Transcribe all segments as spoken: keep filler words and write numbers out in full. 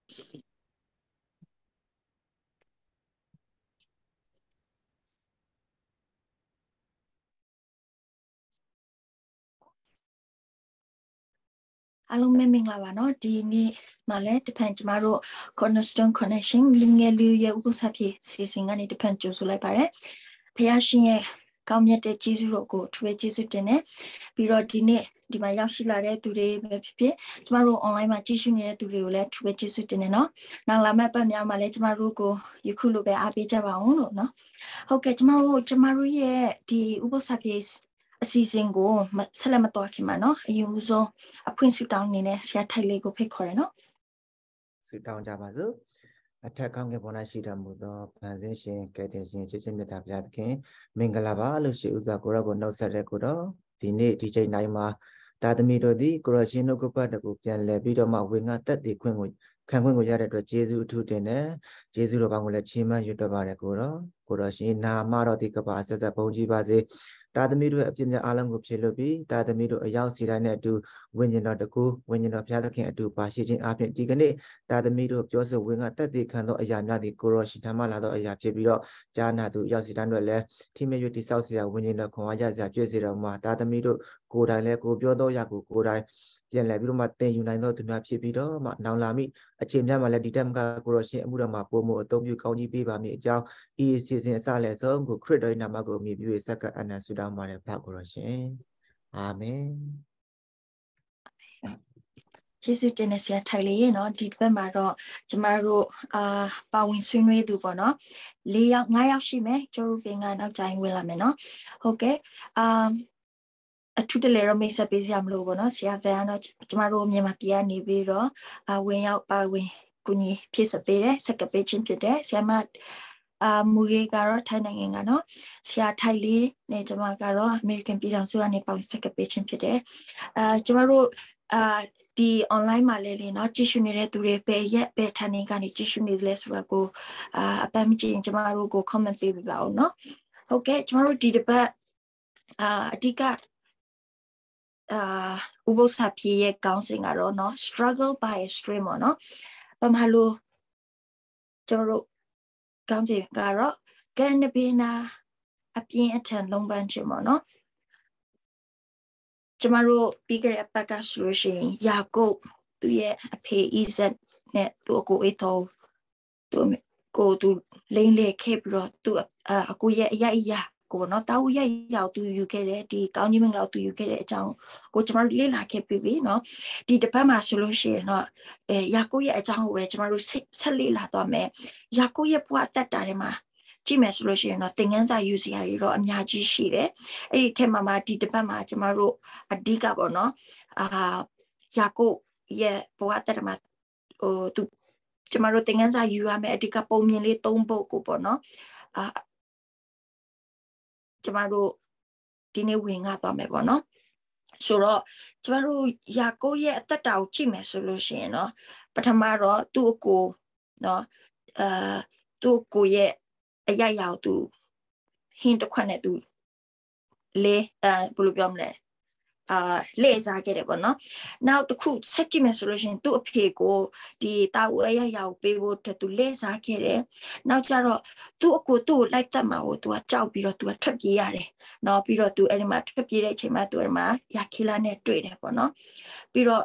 အလုံးမဲမင်္ဂလာပါနော်ဒီနေ့မှလည်းတဖန်ကျမတို့ Cornerstone Connection လူငယ်လူရဲ့ဥပစာဖြစ်စီစဉ်ကနေတဖန်ကြိုဆိုလိုက်ပါတယ်ဖះရှင်ရဲ့ကောင်းမြတ်တဲ့ကျေးဇူးတော်ကိုထွေးကျေးဇူးတင်တယ်ပြီးတော့ဒီနေ့ဒီမှာရောက်ရှိလာတဲ့သူတွေပဲဖြစ်ဖြစ်ကျမတို့ online မှာကြည့်ရှုနေတဲ့သူတွေကိုလည်းထွေးကျေးဇူးတင်တယ်နော်နောက်လာမယ့်ပတ်များမှာလည်းကျမတို့ကိုယခုလိုပဲအားပေးကြပါအောင်လို့နော်ဟုတ်ကဲ့ကျမတို့ကျမတို့ရဲ့ဒီဥပစာဖြစ်အစီအစဉ်ကိုဆက်လက်မတော်ခင်မှာနော်အရင်ဆုံးအဖွင့်ဆုတောင်းနေနဲ့ဆရာထိုက်လေးကိုဖိတ်ခေါ်ရနော်ဆုတောင်းကြပါစို့အထက်ကောင်းကင်ဘုရားရှိတော်မူသောဗန်ဆင်းရှင်ကယ်တင်ရှင်ချစ်ချင်းမြတ်တာဘုရားသခင်မင်္ဂလာပါလို့ရှိဥစွာကိုရောကိုနှုတ်ဆက်တဲ့ကိုတော့ဒီနေ့ဒီချိန်တိုင်းမှာတာသမီတို့သည်ကိုရရှင်နှုတ်ကပတ်တော်ကိုပြန်လည်ပြီးတော့မှဝေငှတက်တည်ခွင့်ကိုခံခွင့်ကိုရတဲ့အတွက်ယေရှုအထူးတင်တယ်ယေရှုတော်ကောင်းကိုလည်းချီးမွမ်းရွတ်တော်ပါတယ်ကိုတော့ကိုရရှင်နာမတော်ဒီကပါအဆက်ဆက်ဘုန်းကြီးပါစေတာသမီတို့ရဲ့အပြစ်များအလုံးကိုဖြေလို့ပြီးတာသမီတို့အရောက်စီတိုင်းနဲ့အတူဝိညာဉ်တော်တကူဝိညာဉ်တော်ဘုရားသခင်အတူပါရှိခြင်းအပြင်ဒီကနေ့တာသမီတို့ပြောဆိုဝင်ကတက်တည်ခံသောအရာများသည်ကိုရောရှိထမ်းမလာသောအရာဖြစ်ပြီးတော့ဂျာနာသူရောက်စီတိုင်းတို့လည်းထိမဲ့ရွတိဆောက်เสียဝိညာဉ်တော်ခွန်အားရစရာပြည့်စေတော်မှာတာသမီတို့ကိုယ်တိုင်လည်းကိုပြောသောအရာကိုကိုယ်တိုင်ပြန်လည်ပြီးတော့မှသင်ယူနိုင်သောသူများဖြစ်ပြီးတော့မှနောင်လာမိအချိန်များမှာလည်းဒီတက်မကကိုရောရှင်အမှုတော်မှာပုံမှုအသုံးပြုကောင်းကြီးပေးပါမည်အကြောင်းဤအစီအစဉ်အစလည်းဆုံးကိုခရစ်တော်၏နာမကိုအမိပြု၍စက္ကအနန္တဆုတောင်းပါတယ်ဖခင်ကိုရောရှင်အာမင်ကျေးဇူးတင်တဲ့ဆရာထိုင်လေးရေနော်ဒီဘက်မှာတော့ကျမတို့အာပါဝင်ဆွေးနွေးသူပေါ့နော်၄ယောက်၅ယောက်ရှိမယ်ကျတို့ပင်ကနောက်ကြိုင်ဝင်လာမယ်နော်ဟုတ်ကဲ့အာအထူးတလဲတော့မိတ်ဆက်ပေးစရာမလိုဘူးနော်ဆရာဗန်ကတော့ကျမတို့မြန်မာပြည်ကနေပြီးတော့အဝင်ရောက်ပါဝင်ကုညီဖြစ်စပေးတယ်စကပေးချင်းဖြစ်တယ်ဆရာမအာမူရေးကတော့ထိုင်းနိုင်ငံကနော်ဆရာထိုင်လေးနဲ့ကျမကတော့အမေရိကန်ပြည်ထောင်စုကနေပေါင်းစကပေးချင်းဖြစ်တယ်အာကျမတို့အာဒီ online မှာလည်းလေနော်ကြည့်ရှုနေတဲ့သူတွေပဲရက်ပဲဌာနေကနေကြည့်ရှုနေလဲဆိုတော့ကိုအာအပမ်းမကြည့်ရင်ကျမတို့ကို comment ပေးပြပါဦးနော်ဟုတ်ကဲ့ကျမတို့ဒီတစ်ပတ်အာအဓိကအာဥပုသ္စာဖြစ်ရဲ့ကောင်းစဉ်ကတော့နော် struggle by a stream ပေါ့နော်ဘာမှလို့ကျမတို့ကောင်းစဉ်ကတော့ကရဏဘေနာအပြင်းအထန်လုံးပန်းခြင်းပေါ့နော်ကျမတို့ပြီးခဲ့တဲ့အပတ်ကဆိုလို့ရှိရင်ယာကုပ်သူ့ရဲ့အဖေဣဇက်နဲ့သူ့အကိုအေသောသူကိုသူလိမ့်လေခဲ့ပြီးတော့သူအကိုရဲ့အရာအရာကိုနော်တာဝရရောက်သူယူခဲ့တဲ့ဒီကောင်းကြီးမင်္ဂလာသူယူခဲ့တဲ့အကြောင်းကိုကျမတို့လေ့လာခဲ့ပြီးပြီနော်ဒီတစ်ပတ်မှာဆိုလို့ရှိရင်တော့အဲယာကုပ်ရဲ့အကြောင်းကိုပဲကျမတို့ဆက်လေ့လာသွားမယ်ယာကုပ်ရဲ့ဘဝတက်တာထဲမှာကြည့်မယ်ဆိုလို့ရှိရင်တော့သင်ခန်းစာယူစရာတွေတော့အများကြီးရှိတယ်အဲ့ဒီထဲမှာမှဒီတစ်ပတ်မှာကျမတို့အဓိကပေါ့နော်အာယာကုပ်ရဲ့ဘဝတက်တာမှာဟိုသူကျမတို့သင်ခန်းစာယူရမယ်အဓိကပုံမြင်လေး၃ပုဒ်ကိုပေါ့နော်အာကျမတို့ဒီနေ့ဝင်ငှသွားမယ်ပေါ့နော်ဆိုတော့ကျမတို့ယာကုပ်ရဲ့အသက်တာကိုကြည့်မယ်ဆိုလို့ရှိရင်နော်ပထမတော့သူ့အကိုနော်အာသူ့အကိုရဲ့အရာရာသူဟင်းတစ်ခွက်နဲ့သူလေအဲဘယ်လိုပြောမလဲအာလေစားခဲ့တယ်ပေါ့နော်နောက်တစ်ခုဆက်ကြည့်မယ်ဆိုလို့ရှိရင်သူ့အဖေကိုဒီတာဝအရာရာကိုပေးဖို့သူလေစားခဲ့တယ်နောက်ကျတော့သူ့အကိုသူ့ကိုလိုက်တတ်မှာကိုသူကကြောက်ပြီးတော့သူကထွက်ပြေးရတယ်နော်ပြီးတော့သူအဲ့ဒီမှာထွက်ပြေးတဲ့အချိန်မှာသူအဲ့ဒီမှာယာခိလာနဲ့တွေ့တယ်ပေါ့နော်ပြီးတော့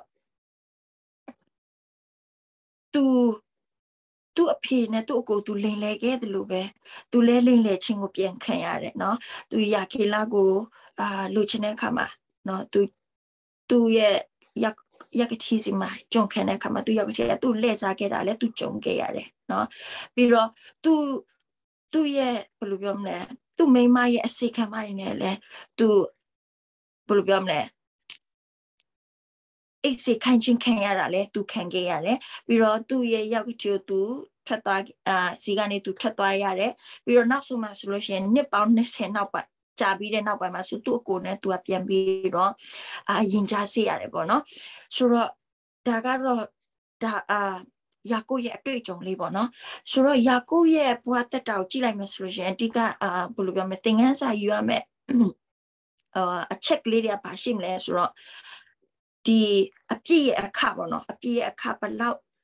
သူသူ့အဖေနဲ့သူ့အကိုသူလိန်လဲခဲ့တယ်လို့ပဲသူလဲလိန်လဲချင်းကိုပြန်ခံရတယ်နော်သူယာခိလာကိုအာလူချင်းတဲ့အခါမှာနော်သူသူရဲ့ရက်ရက်ကတိစီမှာကြုံခံတဲ့အခါမှာသူရက်ကတိကသူလဲစားခဲ့တာလဲသူကြုံခဲ့ရတယ်နော်ပြီးတော့သူသူရဲ့ဘယ်လိုပြောမလဲသူမိန်းမရဲ့အစိခံမနေနဲ့လဲသူဘယ်လိုပြောမလဲအိတ်စိခိုင်းချင်းခံရတာလဲသူခံခဲ့ရတယ်ပြီးတော့သူ့ရဲ့ရက်ကတိကိုသူထွက်သွားအာစီကနေသူထွက်သွားရတယ်ပြီးတော့နောက်ဆုံးမှဆိုလို့ရှိရင်နှစ်ပေါင်း၂၀နောက်ပိုင်းကြာပြီးတဲ့နောက်ပိုင်းမှာဆိုသူ့အကိုနဲ့သူကပြန်ပြီးတော့အာရင်ကြားစေရတယ်ပေါ့နော်ဆိုတော့ဒါကတော့ဒါအာယာကုပ်ရဲ့အတွေ့အကြုံလေးပေါ့နော်ဆိုတော့ယာကုပ်ရဲ့ဘဝတက်တာကိုကြည့်လိုက်မယ်ဆိုလို့ရှိရင်အဓိကအာဘယ်လိုပြောမလဲသင်ခန်းစာယူရမယ်အာအချက်ကလေးတွေကပါရှိမလဲဆိုတော့ဒီအပြည့်ရဲ့အခပေါ့နော်အပြည့်ရဲ့အခဘလောက်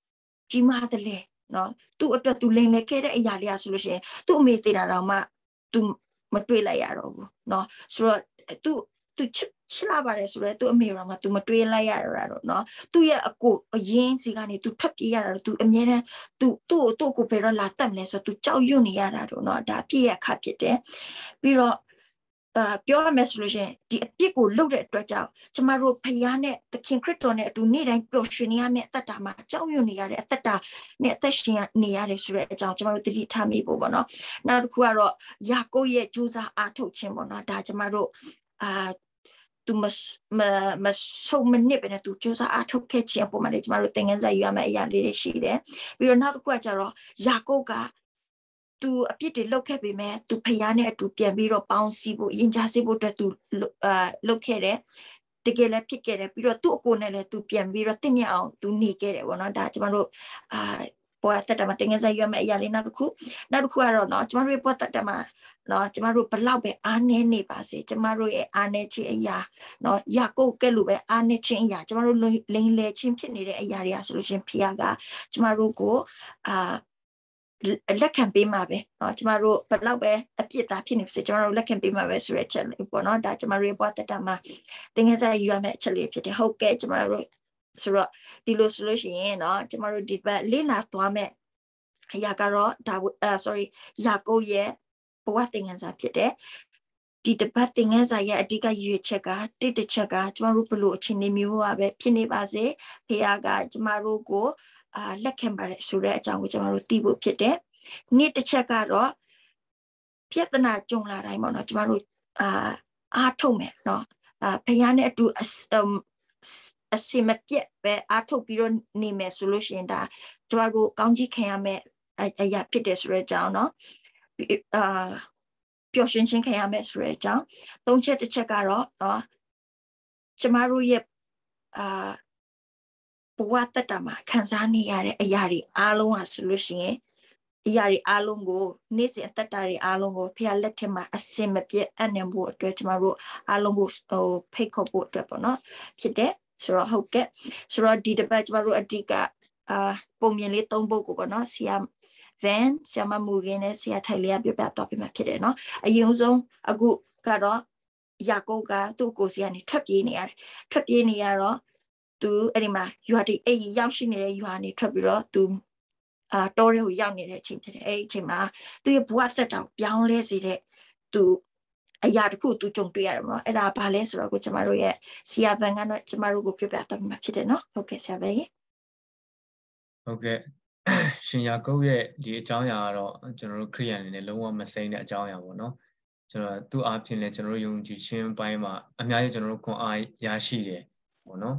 ကြီးမားတယ်လေနော်သူ့အတွက်သူလိန်လဲခဲ့တဲ့အရာလေးอ่ะဆိုလို့ရှိရင်သူ့အမေသေးတာတော့မှသူမတွေ့လိုက်ရတော့ဘူးနော်ဆိုတော့သူသူချစ်လာပါတယ်ဆိုတော့သူ့အမေတော်မှာသူမတွေးလိုက်ရတော့တော့เนาะသူ့ရဲ့အကိုအရင်စီကနေသူထွက်ပြေးရတာတော့သူအမြဲတမ်းသူသူ့သူ့ကိုဘယ်တော့လာတတ်မလဲဆိုတော့သူကြောက်ရွံ့နေရတာတော့เนาะဒါအပြည့်ရဲ့အခါဖြစ်တယ်ပြီးတော့အာပြောရမယ်ဆိုလို့ရှိရင်ဒီအပြစ်ကိုလုပ်တဲ့အတွက်ကြောင့်ကျမတို့ဖခင်နဲ့သခင်ခရစ်တော်နဲ့အတူနေ့တိုင်းပျော်ရွှင်နေရမယ့်အသက်တာမှာကြောက်ရွံ့နေရတဲ့အသက်တာနဲ့အသက်ရှင်နေရတယ်ဆိုတဲ့အကြောင်းကျမတို့သတိထားမိဖို့ပေါ့နော်နောက်တစ်ခုကတော့ယာကုပ်ရဲ့ကြိုးစားအားထုတ်ခြင်းပေါ့နော်ဒါကျမတို့အာသူမမမဆုံးမနစ်ပဲနဲ့သူကြိုးစားအားထုတ်ခဲ့ခြင်းပုံမှန်လေကျမတို့သင်ခန်းစာယူရမယ့်အရာလေးတွေရှိတယ်ပြီးတော့နောက်တစ်ခုကကျတော့ယာကုပ်ကသူအပြစ်တွေလုပ်ခဲ့ပေမဲ့သူဖျားနဲ့အတူပြန်ပြီးတော့ပေါင်းစည်းဖို့ရင်ကြားစေဖို့အတွက်သူအာလုပ်ခဲ့တယ်တကယ်လည်းဖြစ်ခဲ့တယ်ပြီးတော့သူ့အကိုနဲ့လည်းသူပြန်ပြီးတော့တင့်မြတ်အောင်သူနေခဲ့တယ်ပေါ့နော်ဒါကျမတို့အာပေါ်သက်တာမှာတင်ငယ်စားရမယ့်အရာလေးနောက်တစ်ခုနောက်တစ်ခုကတော့เนาะကျမတို့ပေါ်သက်တာမှာเนาะကျမတို့ဘလောက်ပဲအားနည်းနေပါစေကျမတို့ရဲ့အားနည်းခြင်းအရာเนาะယာကုပ်ကဲ့လိုပဲအားနည်းခြင်းအရာကျမတို့လိန်လေခြင်းဖြစ်နေတဲ့အရာတွေကဆိုလို့ရှင်ဖျားကကျမတို့ကိုအာလက်ခံပေးမှာပဲเนาะကျမတို့ဘယ်တော့ပဲအပြစ်သားဖြစ်နေစေကျမတို့လက်ခံပေးမှာပဲဆိုတဲ့အချက်လေးပေါ့เนาะဒါကျမတို့ရဲ့ဘဝတတမှာတင်ငယ်စားယူရမယ့်အချက်လေးဖြစ်တယ်ဟုတ်ကဲ့ကျမတို့ဆိုတော့ဒီလိုဆိုလို့ရှိရင်เนาะကျမတို့ဒီဘက်လေးလာသွားမယ်အရာကတော့ဒါအာ sorry ယာကုပ်ရဲ့ဘဝတင်ငယ်စားဖြစ်တယ်ဒီတပတ်တင်ငယ်စာရဲ့အဓိကရွေးချက်ကတစ်တစ်ချက်ကကျမတို့ဘလို့အခြေအနေမျိုးပါပဲဖြစ်နေပါစေဖခင်ကကျမတို့ကိုအာလက်ခံပါတယ်ဆိုတဲ့အကြောင်းကိုကျမတို့သိဖို့ဖြစ်တယ်နေ့တစ်ချက်ကတော့ပြဿနာကြုံလာတိုင်းပေါ့နော်ကျမတို့အာအားထုတ်မယ်နော်အာဖခင်နဲ့အတူအစီမပြတ်ပဲအားထုတ်ပြီးတော့နေမယ်ဆိုလို့ရှိရင်ဒါကျမတို့ကောင်းကြီးခံရမယ်အရာဖြစ်တယ်ဆိုတဲ့အကြောင်းနော်အာပျော်ရွှင်ခြင်းခံရမယ်ဆိုတဲ့အကြောင်းသုံးချက်တစ်ချက်ကတော့เนาะကျမတို့ရဲ့အာဘဝတတ္တမှာခံစားနေရတဲ့အရာတွေအားလုံးဟာဆိုလို့ရှိရင်အရာတွေအားလုံးကိုနေ့စဉ်အသက်တာတွေအားလုံးကိုဖခင်လက်ထက်မှာအစင်မပြတ်အနံ့ဖို့အတွက်ကျမတို့အားလုံးကိုဟိုဖိတ်ခေါ်ဖို့အတွက်ပေါ့နော်ဖြစ်တဲ့ဆိုတော့ဟုတ်ကဲ့ဆိုတော့ဒီတစ်ပတ်ကျမတို့အဓိကအာပုံမြင်လေးသုံးပုဒ်ကိုပေါ့နော်ဆီယာthen ဆရာမမူရင်းနဲ့ဆရာထိုင်လေးပြပြတော့ပြမှာဖြစ်တယ်နော်အရင်ဆုံးအခုကတော့ယာကုပ်ကသူ့ကိုယ်စီကနေထွက်ပြေးနေရတယ်ထွက်ပြေးနေရတော့သူအဲ့ဒီမှာယူဟာဒီအဲ့ရောက်ရှိနေတဲ့ယူဟာနေထွက်ပြီးတော့သူအာတော်ရဲကိုရောက်နေတဲ့အချိန်ဖြစ်တယ်အဲ့ဒီအချိန်မှာသူရဲ့ဘဝသက်တာပြောင်းလဲစေတဲ့သူအရာတစ်ခုသူကြုံတွေ့ရတယ်ပေါ့နော်အဲ့ဒါဘာလဲဆိုတော့ကိုကျမတို့ရဲ့ဆရာဗန်ကတော့ကျမတို့ကိုပြပြတော့မှာဖြစ်တယ်နော်ဟုတ်ကဲ့ဆရာဗန်ဟုတ်ကဲ့ရှင်ယာကုပ်ရဲ့ဒီအကြောင်းအရာကတော့ကျွန်တော်တို့ခရိယန်အနေနဲ့လုံးဝမစိမ့်တဲ့အကြောင်းအရာပေါ့နော်ကျွန်တော်သူ့အားဖြင့်လည်းကျွန်တော်တို့ယုံကြည်ခြင်းပိုင်းမှာအများကြီးကျွန်တော်တို့ခွန်အားရရှိတယ်ပေါ့နော်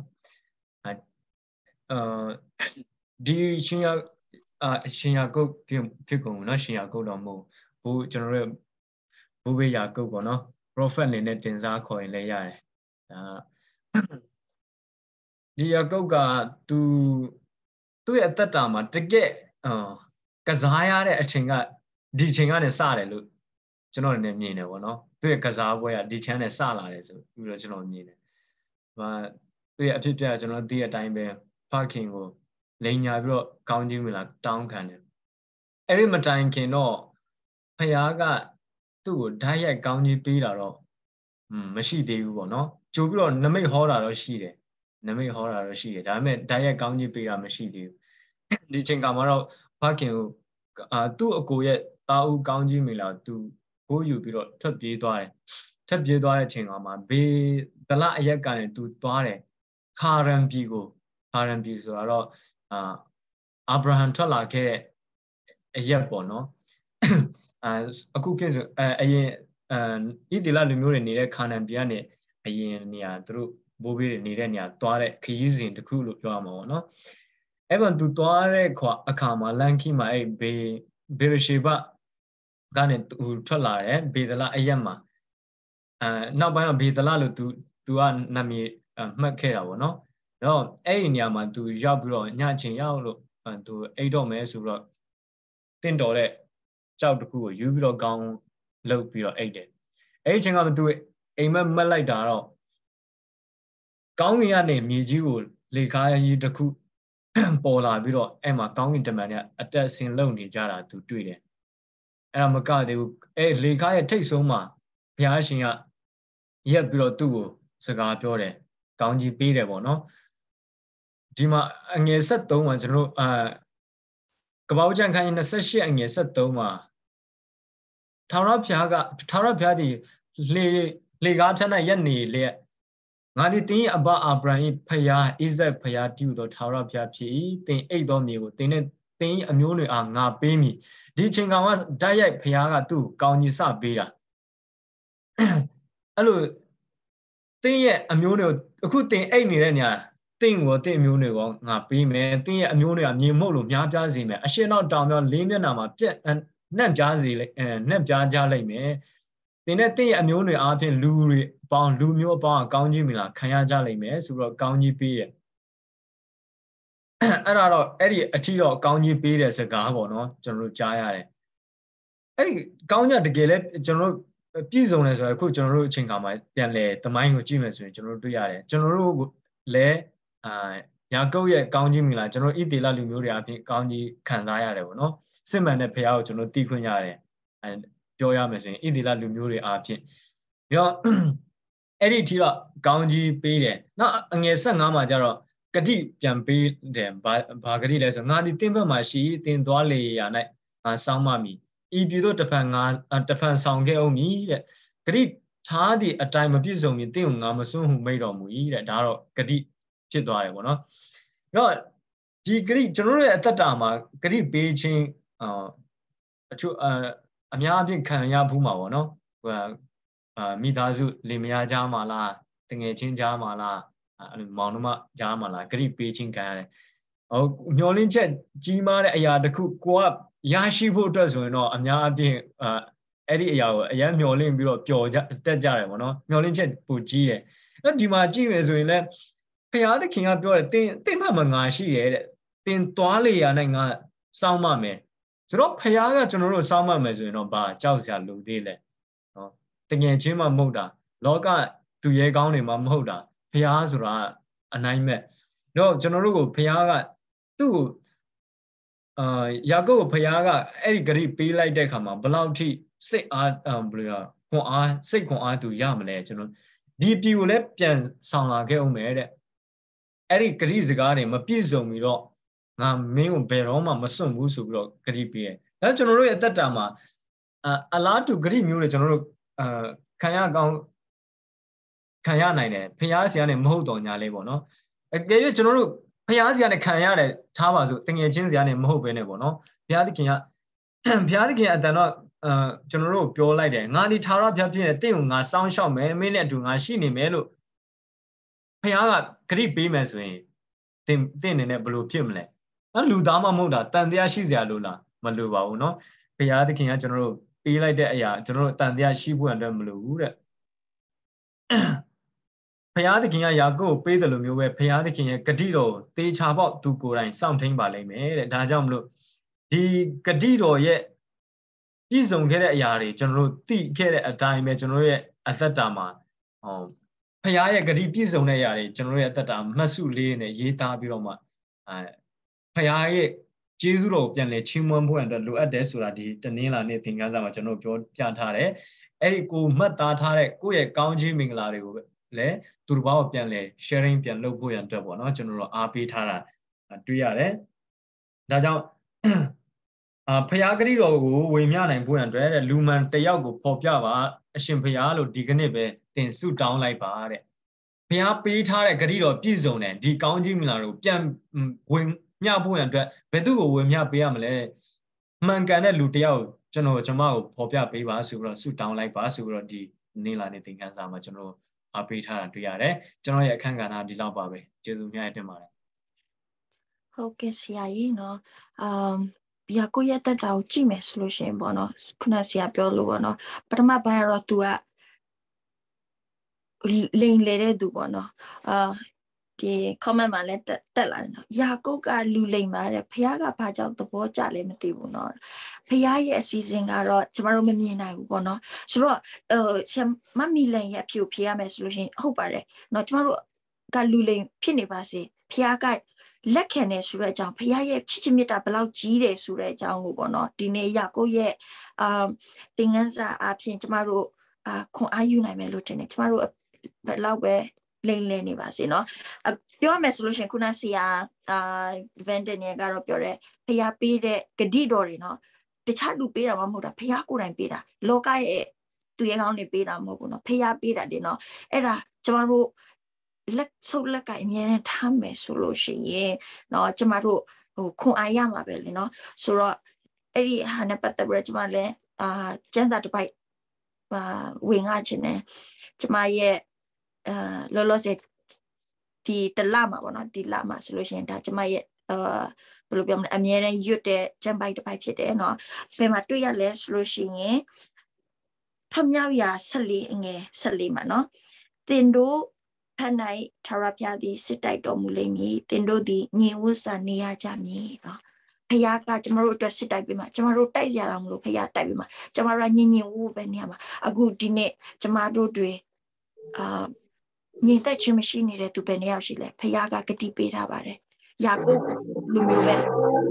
အာဒီရှင်ယာအာရှင်ယာကုပ်ဖြစ်ဖြစ်ကုန်နော်ရှင်ယာကုပ်တော့မဟုတ်ဘူးကျွန်တော်တို့ဘုဘေယာကုပ်ပေါ့နော် prophet အနေနဲ့တင်စားခေါ်ရင်လည်းရတယ်ဒါဒီယာကုပ်ကသူသူ့ရဲ့အသက်တာမှာတကယ်အာကစားရတဲ့အချိန်ကဒီချိန်ကနေစတယ်လို့ကျွန်တော်လည်းမြင်တယ်ပေါ့နော်သူ့ရဲ့ကစားပွဲကဒီချမ်းနဲ့စလာတယ်ဆိုပြီးတော့ကျွန်တော်မြင်တယ်။ဟာသူ့ရဲ့အဖြစ်ပြကျွန်တော်သိတဲ့အတိုင်းပဲဖခင်ကိုလိန်ညာပြီးတော့ကောင်းကြီးမလားတောင်းခံတယ်။အဲ့ဒီမတိုင်ခင်တော့ဖခင်ကသူ့ကိုဓာတ်ရိုက်ကောင်းကြီးပေးတာတော့မရှိသေးဘူးပေါ့နော်။ကြိုပြီးတော့နမိတ်ဟောတာတော့ရှိတယ်။နမိတ်ဟောတာတော့ရှိတယ်။ဒါပေမဲ့ဓာတ်ရိုက်ကောင်းကြီးပေးတာမရှိသေးဘူး။ဒီချိန်ကမှတော့ဖခင်ကိုအာသူ့အကိုရဲ့တာဦးကောင်းကြီးမလားသူကိုယူပြီးတော့ထွက်ပြေးသွားတယ်။ထွက်ပြေးသွားတဲ့အချိန်ကမှဘေးဒလအရက်ကနေသူသွားတယ်။ခါရန်ပြည်ကိုခါရန်ပြည်ဆိုတာတော့အာအာဗြဟံထွက်လာခဲ့တဲ့အရက်ပေါ့နော်။အာအခုခေတ်ဆိုအအရင်အဣသီလလူမျိုးတွေနေတဲ့ခါနန်ပြည်ကနေအရင်နေရာသူတို့ဘိုးဘေးတွေနေတဲ့နေရာသွားတဲ့ခရီးစဉ်တစ်ခုလို့ပြောရမှာပေါ့နော်။အဲ့တော့သူသွားတဲ့အခါမှာလန်ခီမှာအဲ့ဘေးဘေရရှေဘကနေသူထွက်လာတယ်ဘေဒလအရက်မှာအဲနောက်ပိုင်းတော့ဘေဒလလို့သူသူကနာမည်မှတ်ခဲ့တာပေါ့နော်။တော့အဲ့ဒီနေရာမှာသူရောက်ပြီးတော့ညချင်းရောက်လို့သူအိတ်တော့မယ်ဆိုတော့တင့်တော်တဲ့ကြောက်တစ်ခုကိုယူပြီးတော့ကောင်းလှုပ်ပြီးတော့အိတ်တယ်။အဲ့ဒီအချိန်ကသူအိမ်မက်မက်လိုက်တာတော့ကောင်းကင်ကနေမြေကြီးကိုလေကားကြီးတစ်ခုပေါ်လာပြီးတော့အဲ့မှာကောင်းကင်တမန်เนี่ยအတက်ဆင်းလုံနေကြတာသူတွေ့တယ်အဲ့ဒါမကသေးဘူးအဲ့လေကားရဲ့ထိတ်ဆုံးမှာဘုရားရှင်ကရက်ပြီးတော့သူ့ကိုစကားပြောတယ်ကောင်းကြီးပေးတယ်ပေါ့နော်ဒီမှာအငယ်ဆက်သုံးမှာကျွန်တော်အာကပ္ပဦးကျမ်းခန်းကြီးနှစ်၈အငယ်ဆက်သုံးမှာထာဝရဘုရားကထာဝရဘုရားဒီလေလေကားထက်၌ရက်နေလျက်ငါဒီတင်းအဘအာဗြဟံဖျားဣဇက်ဖျားတည်သောထာဝရဘုရားဖြစ်၏တင်းအိတ်သောမြေကိုတင်းနဲ့တင်းအမျိုးတွေအားငါပေးမည်ဒီချိန်ကောင်ကဓာတ်ရိုက်ဖျားကသူ့ကောင်းကြီးစပေးတာအဲ့လိုတင်းရဲ့အမျိုးတွေကိုအခုတင်းအိတ်နေတဲ့နေရာတင်းကိုတင်းအမျိုးတွေကိုငါပေးမယ်တင်းရဲ့အမျိုးတွေကမြေမှုတ်လို့များပြားစေမယ်အရှင်တော့တောင်ပြောလေးမျက်နှာမှာပြက်နှံ့ပြားစေလိုက်အဲနှံ့ပြားကြလိုက်မယ်တင်းနဲ့တင်းရဲ့အမျိုးတွေအားဖြင့်လူတွေပေါင်းလူမျိုးအပေါင်းကောင်းကြီးမလားခံရကြလိမ့်မယ်ဆိုတော့ကောင်းကြီးပေးရဲ့အဲ့ဒါတော့အဲ့ဒီအထီတော့ကောင်းကြီးပေးတဲ့စကားပေါ့နော်ကျွန်တော်တို့ကြားရတယ်အဲ့ဒီကောင်းကြီးတကယ်လဲကျွန်တော်တို့ပြည့်စုံတယ်ဆိုတော့အခုကျွန်တော်တို့အချိန်ခါမှာပြန်လဲသမိုင်းကိုကြည့်မယ်ဆိုရင်ကျွန်တော်တို့တွေ့ရတယ်ကျွန်တော်တို့လည်းအာယာကုပ်ရဲ့ကောင်းကြီးမလားကျွန်တော်ဣသေလလူမျိုးတွေအပြင်ကောင်းကြီးခံစားရတယ်ပေါ့နော်စစ်မှန်တဲ့ဖရားကိုကျွန်တော်သိခွင့်ရတယ်အဲပြောရမယ်ဆိုရင်ဣသေလလူမျိုးတွေအပြင်ပြီးတော့အဲ့ဒီထီတော့ကောင်းကြီးပေးတယ်နောက်အငယ်ဆက်ငါးမှာကျတော့ဂတိပြန်ပေးတယ်ဘာဘာဂတိလဲဆိုငါဒီတင်းဘက်မှာရှိတင်းသွားလေရာ၌ငါစောင်းမမီဤပြည်တို့တဖန်ငါတဖန်ဆောင်ခဲ့အောင်မီတဲ့ဂတိထားသည့်အတိုင်းမပြည့်စုံရင်တင်းကိုငါမစွန့်ဟုမိတ်တော်မူ၏တဲ့ဒါတော့ဂတိဖြစ်သွားတယ်ပေါ့နော်အဲ့တော့ဒီဂတိကျွန်တော်တို့ရဲ့အသက်တာမှာဂတိပေးခြင်းအာအချို့အများအပြားခံရဘူးမှာပေါ့နော်အာမိသားစုလင်မယားကြားမှာလားတငယ်ချင်းကြားမှာလားအဲ့လိုမောင်နှမကြားမှာလားဂရိပေးချင်းခံရတယ်ဟိုမျောလင်းချက်ကြီးမားတဲ့အရာတစ်ခုကိုကရရှိဖို့အတွက်ဆိုရင်တော့အများအပြားအာအဲ့ဒီအရာကိုအရင်မျောလင်းပြီးတော့ပျော်ကြတက်ကြတယ်ပေါ့နော်မျောလင်းချက်ပိုကြီးတယ်အဲ့ဒီမှာကြည့်မယ်ဆိုရင်လည်းဖခင်သခင်ကပြောတယ်တင်းတင်းမှမငါရှိရဲ့တဲ့တင်းသွားလေရနဲ့ငါစောင်းမမယ်ဆိုတော့ဖခင်ကကျွန်တော်တို့စောင်းမမယ်ဆိုရင်တော့ဘာကြောက်စရာလိုသေးလဲနော်တကယ်ချင်းမှမဟုတ်တာလောကသူရဲကောင်းတွေမှမဟုတ်တာဖျားဆိုတာအနိုင်မဲ့တော့ကျွန်တော်တို့ကိုဖျားကသူ့ကိုအာယာကုပ်ကိုဖျားကအဲ့ဒီဂရိပေးလိုက်တဲ့ခါမှာဘလောက်ထိစိတ်အားဘယ်လိုရခွန်အားစိတ်ခွန်အားသူရမလဲကျွန်တော်ဒီပြည်ကိုလည်းပြန်ဆောင်လာခဲ့အောင်မယ်တဲ့အဲ့ဒီဂရိစကားတွေမပြည့်စုံပြီးတော့ငါမင်းကိုဘယ်တော့မှမစွန့်ဘူးဆိုပြီးတော့ဂရိပေးတယ်ဒါကျွန်တော်တို့ရဲ့အသက်တာမှာအလားတူဂရိမျိုးတွေကျွန်တော်တို့အာခံရကောင်းခံရနိုင်တယ်ဖျားစီကနေမဟုတ်တော်ညာလေးပေါ့နော်အကယ်၍ကျွန်တော်တို့ဖျားစီကနေခံရတယ်ထားပါစို့တငယ်ချင်းစီကနေမဟုတ်ဘဲနဲ့ပေါ့နော်ဘုရားသခင်ကဘုရားသခင်အတန်တော့အာကျွန်တော်တို့ပြောလိုက်တယ်ငါဒီထာဝရဘုရားဖြစ်နေတင့်ကိုငါစောင်းရှောက်မယ်မင်းနဲ့အတူငါရှိနေမယ်လို့ဖျားကဂရိပေးမယ်ဆိုရင်တင်တင့်နေနဲ့ဘယ်လိုဖြစ်မလဲအဲ့လူသားမှမဟုတ်တာတန်တရားရှိစရာလိုလားမလိုပါဘူးနော်ဘုရားသခင်ကကျွန်တော်တို့ပေးလိုက်တဲ့အရာကျွန်တော်တို့တန်တရားရှိဖို့အတွက်မလိုဘူးတဲ့ဖျားသခင်ကယာကုပ်ကိုပေးတယ်လို့မျိုးပဲဖျားသခင်ရဲ့ဂတိတော်တေချာပေါက်သူကိုယ်တိုင်စောင့်ထိန်ပါလိမ့်မယ်တဲ့ဒါကြောင့်မလို့ဒီဂတိတော်ရဲ့ပြည့်စုံခဲ့တဲ့အရာတွေကျွန်တော်တို့သိခဲ့တဲ့အတိုင်းပဲကျွန်တော်တို့ရဲ့အသက်တာမှာဟောဖျားရဲ့ဂတိပြည့်စုံတဲ့အရာတွေကျွန်တော်တို့ရဲ့အသက်တာမှတ်စုလေးနဲ့ရေးသားပြီးတော့မှအဲဖျားရဲ့ကျေးဇူးတော်ကိုပြန်လဲချီးမွမ်းဖို့အတွက်လိုအပ်တယ်ဆိုတာဒီတနင်္လာနေ့သင်ခန်းစာမှာကျွန်တော်ပြောပြထားတယ်အဲ့ဒီကိုမှတ်သားထားတဲ့ကိုယ့်ရဲ့ကောင်းခြင်းမင်္ဂလာတွေကိုလည်းသူတစ်ပါးကိုပြန်လဲ sharing ပြန်လုပ်ဖို့ရန်အတွက်ပေါ့နော်ကျွန်တော်တို့အားပေးထားတာတွေ့ရတယ်ဒါကြောင့်အာဖျားဂရိတော်ကိုဝေမျှနိုင်ဖို့ရန်အတွက်လူမှန်တယောက်ကိုပေါ်ပြပါအရှင်ဖျားလို့ဒီကနေ့ပဲသင်ဆုတောင်းလိုက်ပါတဲ့ဖျားပေးထားတဲ့ဂရိတော်ပြည့်စုံတယ်ဒီကောင်းခြင်းမင်္ဂလာတွေကိုပြန်ဝင်မျှဖို့ရန်အတွက်ဘယ်သူ့ကိုဝေမျှပေးရမလဲမှန်ကန်တဲ့လူတယောက်ကျွန်တော်ကျွန်မကိုပေါ်ပြပေးပါဆိုပြီးတော့ဆုတောင်းလိုက်ပါဆိုပြီးတော့ဒီနေ့လာနေ့သင်ခန်းစာမှာကျွန်တော်အားပေးထားတာတွေ့ရတယ်ကျွန်တော်ရဲ့အခန်းကဏ္ဍဒီလောက်ပါပဲကျေးဇူးများတင်ပါတယ်ဟုတ်ကဲ့ဆရာကြီးနော်အမ်ဘီယာကိုရတဲ့တောက်ကြည့်မယ်ဆိုလို့ရှိရင်ပေါ့နော်ခုနဆရာပြောလို့ပေါ့နော်ပထမပိုင်းတော့ तू ကလိန်လေတဲ့သူပေါ့နော်အာဒီ comment မှာလည်းတက်လာတယ်နော်ယာကုပ်ကလူလိန်ပါတဲ့ဖခင်ကဘာကြောင့်သဘောကျလဲမသိဘူးနော်ဖခင်ရဲ့အစီအစဉ်ကတော့ကျမတို့မမြင်နိုင်ဘူးပေါ့နော်ဆိုတော့ဟိုဆရာမမီလန်ရဲ့အဖြစ်ဖြေရမယ်ဆိုလို့ရှိရင်ဟုတ်ပါတယ်နော်ကျမတို့ကလူလိန်ဖြစ်နေပါစေဖခင်ကလက်ခံနေဆိုတဲ့အကြောင်းဖခင်ရဲ့ချစ်ချင်းမြတ်တာဘယ်လောက်ကြီးတယ်ဆိုတဲ့အကြောင်းကိုပေါ့နော်ဒီနေ့ယာကုပ်ရဲ့အာသင်ခန်းစာအဖြစ်ကျမတို့အာခွန်အားယူနိုင်မယ်လို့ထင်တယ်ကျမတို့ဘယ်လောက်ပဲလိမ့်လဲနေပါစေနော်ပြောမယ်ဆိုလို့ရှိရင်ခုနဆရာအာဗန်ဒနီယာကတော့ပြောတယ်ဖခင်ပေးတဲ့ဂတိတော်တွေနော်တခြားလူပေးတာမှမဟုတ်တာဖခင်ကိုယ်တိုင်ပေးတာလောကရဲ့သူရဲ့ကောင်းနေပေးတာမဟုတ်ဘူးနော်ဖခင်ပေးတာတယ်နော်အဲ့ဒါကျမတို့လက်ဆုပ်လက်ကအမြဲတမ်းထားမယ်ဆိုလို့ရှိရင်เนาะကျမတို့ဟိုခွန်အားရမှာပဲလေเนาะဆိုတော့အဲ့ဒီဟာနဲ့ပတ်သက်ပြီးကျမလည်းအာကျန်းစာတစ်ပိုက်အာဝင်ငါချင်တယ်ကျမရဲ့အာလောလောဆယ်ဒီတလမှာပေါ့เนาะဒီလမှာဆိုလို့ရှိရင်ဒါကျမရဲ့အာဘယ်လိုပြောမလဲအမြဲတမ်းရွတ်တဲ့ကျန်းပိုက်တစ်ပိုက်ဖြစ်တယ်เนาะဘယ်မှာတွေ့ရလဲဆိုလို့ရှိရင်ထမြောက်ရာဆက်လေးအငယ်ဆက်လေးမှာเนาะတင်တို့ဖန်နိုင်ထာဝရဘုရားသည်စစ်တိုက်တော်မူလိမ့်မည်တင်တို့သည်ညင်ဝတ်စာနေရကြမည်เนาะဖခင်ကကျမတို့အတွက်စစ်တိုက်ပေးမှာကျမတို့တိုက်ကြရအောင်မလို့ဖခင်တိုက်ပေးမှာကျမတို့ကညင်ညင်ဝတ်ပဲနေရမှာအခုဒီနေ့ကျမတို့တွေအာညင်သက်ခြင်းမရှိနေတဲ့သူပဲနေရောက်ရှိလဲဖခင်ကဂတိပေးထားပါတယ်ယာကုပ်လူမျိုးပဲ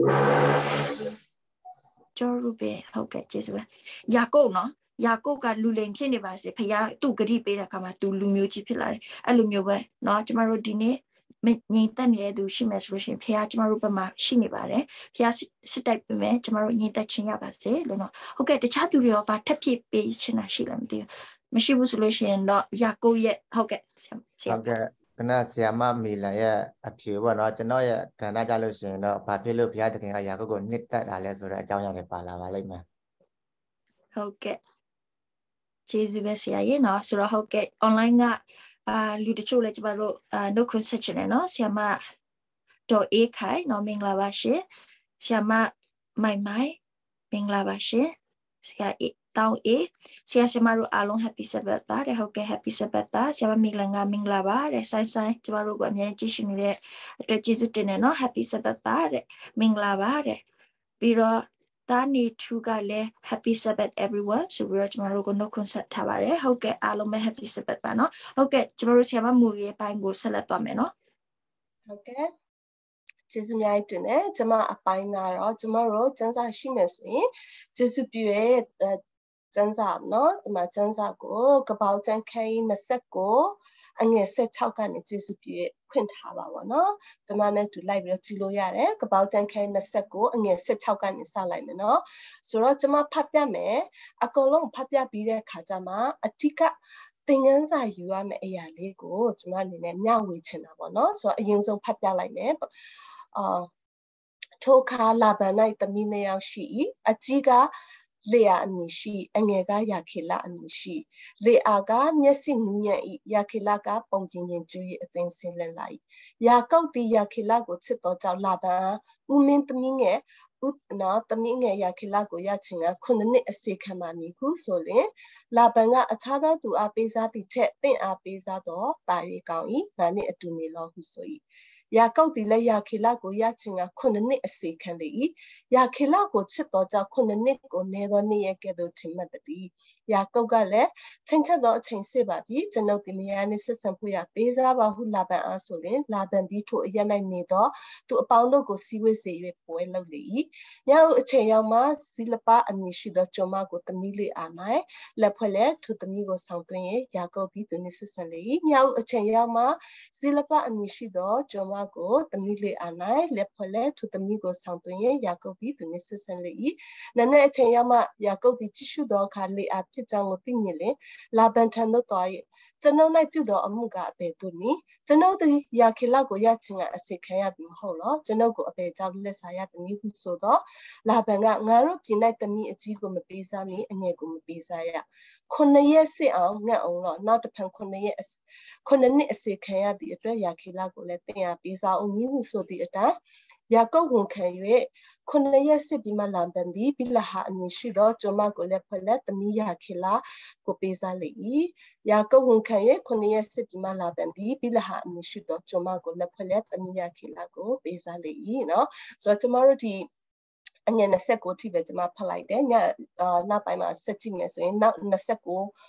ကျော်ရူပဲဟုတ်ကဲ့ကျေးဇူးပဲယာကုပ်เนาะယာကုပ်ကလူလိမ်ဖြစ်နေပါစေဖခင်သူ့ဂတိပေးတဲ့အခါမှာသူလူမျိုးကြီးဖြစ်လာတယ်အဲ့လိုမျိုးပဲเนาะကျမတို့ဒီနေ့ငြိမ်သက်နေတဲ့သူရှိမယ်ဆိုလို့ရှိရင်ဖခင်ကျမတို့ဘက်မှာရှိနေပါတယ်ဖခင်စစ်တိုက်ပေးမယ်ကျမတို့ငြိမ်သက်ခြင်းရပါစေလို့เนาะဟုတ်ကဲ့တခြားသူတွေရောဗာထပ်ဖြစ်ပေးချင်တာရှိလားမသိဘူးမရှိဘူးဆိုလို့ရှိရင်တော့ယာကုပ်ရဲ့ဟုတ်ကဲ့ဟုတ်ကဲ့ခဏဆရာမမီလာရဲ့အဖြေပေါ့เนาะကျွန်တော်ရဲ့ကဏ္ဍကြလို့ရှိရင်တော့ဘာဖြစ်လို့ဘုရားသခင်ကယာကုပ်ကိုနှစ်သက်တာလဲဆိုတဲ့အကြောင်းအရာတွေပါလာပါလိမ့်မယ်ဟုတ်ကဲ့ကျေးဇူးပဲဆရာရေနော်ဆိုတော့ဟုတ်ကဲ့ online ကအာလူတချို့လည်းကျမတို့အာနှုတ်ခွန်းဆက်ချင်တယ်နော်ဆရာမတော်အေးခိုင်နော်မင်္ဂလာပါရှင်ဆရာမမိုင်မိုင်မင်္ဂလာပါရှင်ဆရာအေးတောင်းအေးဆရာဆရာမတို့အားလုံး happy sabbath ပါတဲ့ဟုတ်ကဲ့ happy sabbath ပါဆရာမမင်္ဂလာငါမင်္ဂလာပါတဲ့ဆိုင်ဆိုင်ကျမတို့ကအများကြီးကြည့်ရှုနေတဲ့အတွက်ကျေးဇူးတင်တယ်နော် happy sabbath ပါတဲ့မင်္ဂလာပါတဲ့ပြီးတော့တာနီထူကလည်း happy sabbath everyone ဆိုပြီးတော့ကျမတို့ကိုနှုတ်ခွန်းဆက်ထားပါတယ်ဟုတ်ကဲ့အားလုံးပဲ happy sabbath ပါနော်ဟုတ်ကဲ့ကျမတို့ဆရာမမူရဲ့ပိုင်းကိုဆက်လက်သွားမယ်နော်ဟုတ်ကဲ့ကျေးဇူးများတင်တယ်ကျမအပိုင်းကတော့ကျမတို့စံစာရှိမယ်ဆိုရင်ကျေးဇူးပြုရဲ့စံစာနော်ဒီမှာစံစာကိုကပောက်ကျန်းခိုင်းနှစ်ဆက်ကိုအငယ်ဆက်၆ကနေကျေးဇူးပြုရဲ့ဖွင့်ထားပါဘောနော်ကျမနဲ့တူလိုက်ပြီးတော့ကြည့်လို့ရတယ်ကပောက်ကျန်းခိုင်းနှစ်ဆက်ကိုအငယ်ဆက်၆ကနေစလိုက်မယ်နော်ဆိုတော့ကျမဖတ်ပြမယ်အကုန်လုံးဖတ်ပြပြီးတဲ့ခါကျမှအဓိကသင်ခန်းစာယူရမယ့်အရာလေးကိုကျမအနေနဲ့မျှဝေချင်တာပေါ့နော်ဆိုတော့အရင်ဆုံးဖတ်ပြလိုက်မယ်အာထိုခါလာဗန်၌သမီးနှစ်ယောက်ရှိ၏အကြီးကလေယာအမည်ရှိအငယ်ကယာခေလအမည်ရှိလေအာကမျက်စိမြင့်၏ယာခေလကပုံပြင်ရင်ကျွေးအသိဆင်းလက်လိုက်ယာကုပ်သည်ယာခေလကိုချစ်တော်ကြောင့်လာဗန်ဦးမင်းသမီးငယ်ဥနာသမီးငယ်ယာခေလကိုရချင်ကခုနှစ်နှစ်အစီခံပါမည်ဟုဆိုလျင်လာဗန်ကအခြားသောသူအားပေးစားသည့်ချက်တင့်အားပေးစားသောတာ၍ကောင်း၏ငါနှင့်အတူနေလောဟုဆို၏ယာကုပ်သည်လည်းယာခေလကိုရချင်ကခုနှစ်နှစ်အစီခံလေ၏ယာခေလကိုချစ်တော်ကြောင့်ခုနှစ်နှစ်ကိုနေသောနေ့ရဲ့ကဲ့သို့ထင်မှတ်သည်ယာကုပ်ကလည်းချင်းချက်သောအချိန်စစ်ပါပြီကျွန်ုပ်ဒီမယားနှင့်ဆက်ဆံဖို့ရပေးစားပါဟုလာဗန်အားဆိုရင်လာဗန်သည်ထိုအရ၌နေသောသူအပေါင်းတို့ကိုစီးဝေးစေ၍ပွဲလုပ်လေ၏ညအုပ်အချိန်ရောက်မှဇီလပအမည်ရှိသောကျွန်မကိုသမီးလေးအား၌လက်ဖွဲ့လက်ထိုသမီးကိုဆောင်သွင်း၍ယာကုပ်သည်သူနှင့်ဆက်ဆံလေ၏ညအုပ်အချိန်ရောက်မှဇီလပအမည်ရှိသောကျွန်မကိုသမီးလေးအား၌လက်ဖွဲ့လက်ထိုသမီးကိုဆောင်သွင်း၍ယာကုပ်သည်သူနှင့်ဆက်ဆံလေ၏နံနက်အချိန်ရောက်မှယာကုပ်သည်ကြည့်ရှုသောအခါလေအားဖြစ်ကြောင်းကိုသိမြင်လျှင်လာဗန်ထံသို့သွား၍ကျွန်ုပ်၌ပြုသောအမှုကအဘယ်သို့နည်းကျွန်ုပ်သည်ယာခေလကိုရချင်ကအစေခံရပြီမဟုတ်လောကျွန်ုပ်ကိုအဘယ်ကြောင့်လက်စားရသည်နည်းဟုဆိုသောလာဗန်ကငါတို့ပြည်၌သမီးအကြီးကိုမပေးစားမီအငယ်ကိုမပေးစားရခုနှစ်ရက်စစ်အောင်ငတ်အောင်တော့နောက်တစ်ဖန်ခုနှစ်ရက်ခုနှစ်နှစ်အစေခံရသည့်အတွက်ယာခေလကိုလည်းတင်ရပေးစားအောင်မည်ဟုဆိုသည့်အတိုင်းယာကုပ်ဝန်ခံ၍ခုနှစ်ရက်စစ်ပြီးမှလာဗန်သည်ဘိလဟာအမည်ရှိသောကျွန်မကိုလည်းဖွဲ့လက်သမီးယာခေလကိုပေးစားလေ၏ယာကုပ်ဝန်ခံ၍ခုနှစ်ရက်စစ်ပြီးမှလာဗန်သည်ဘိလဟာအမည်ရှိသောကျွန်မကိုလည်းဖွဲ့လက်သမီးယာခေလကိုပေးစားလေ၏နော်ဆိုတော့ကျွန်တော်တို့ဒီအငယ်နှစ်ဆက်ကိုထိပဲကျွန်မဖတ်လိုက်တယ်ညနောက်ပိုင်းမှာဆက်ကြည့်မယ်ဆိုရင်နောက်နှစ်ဆက်ကို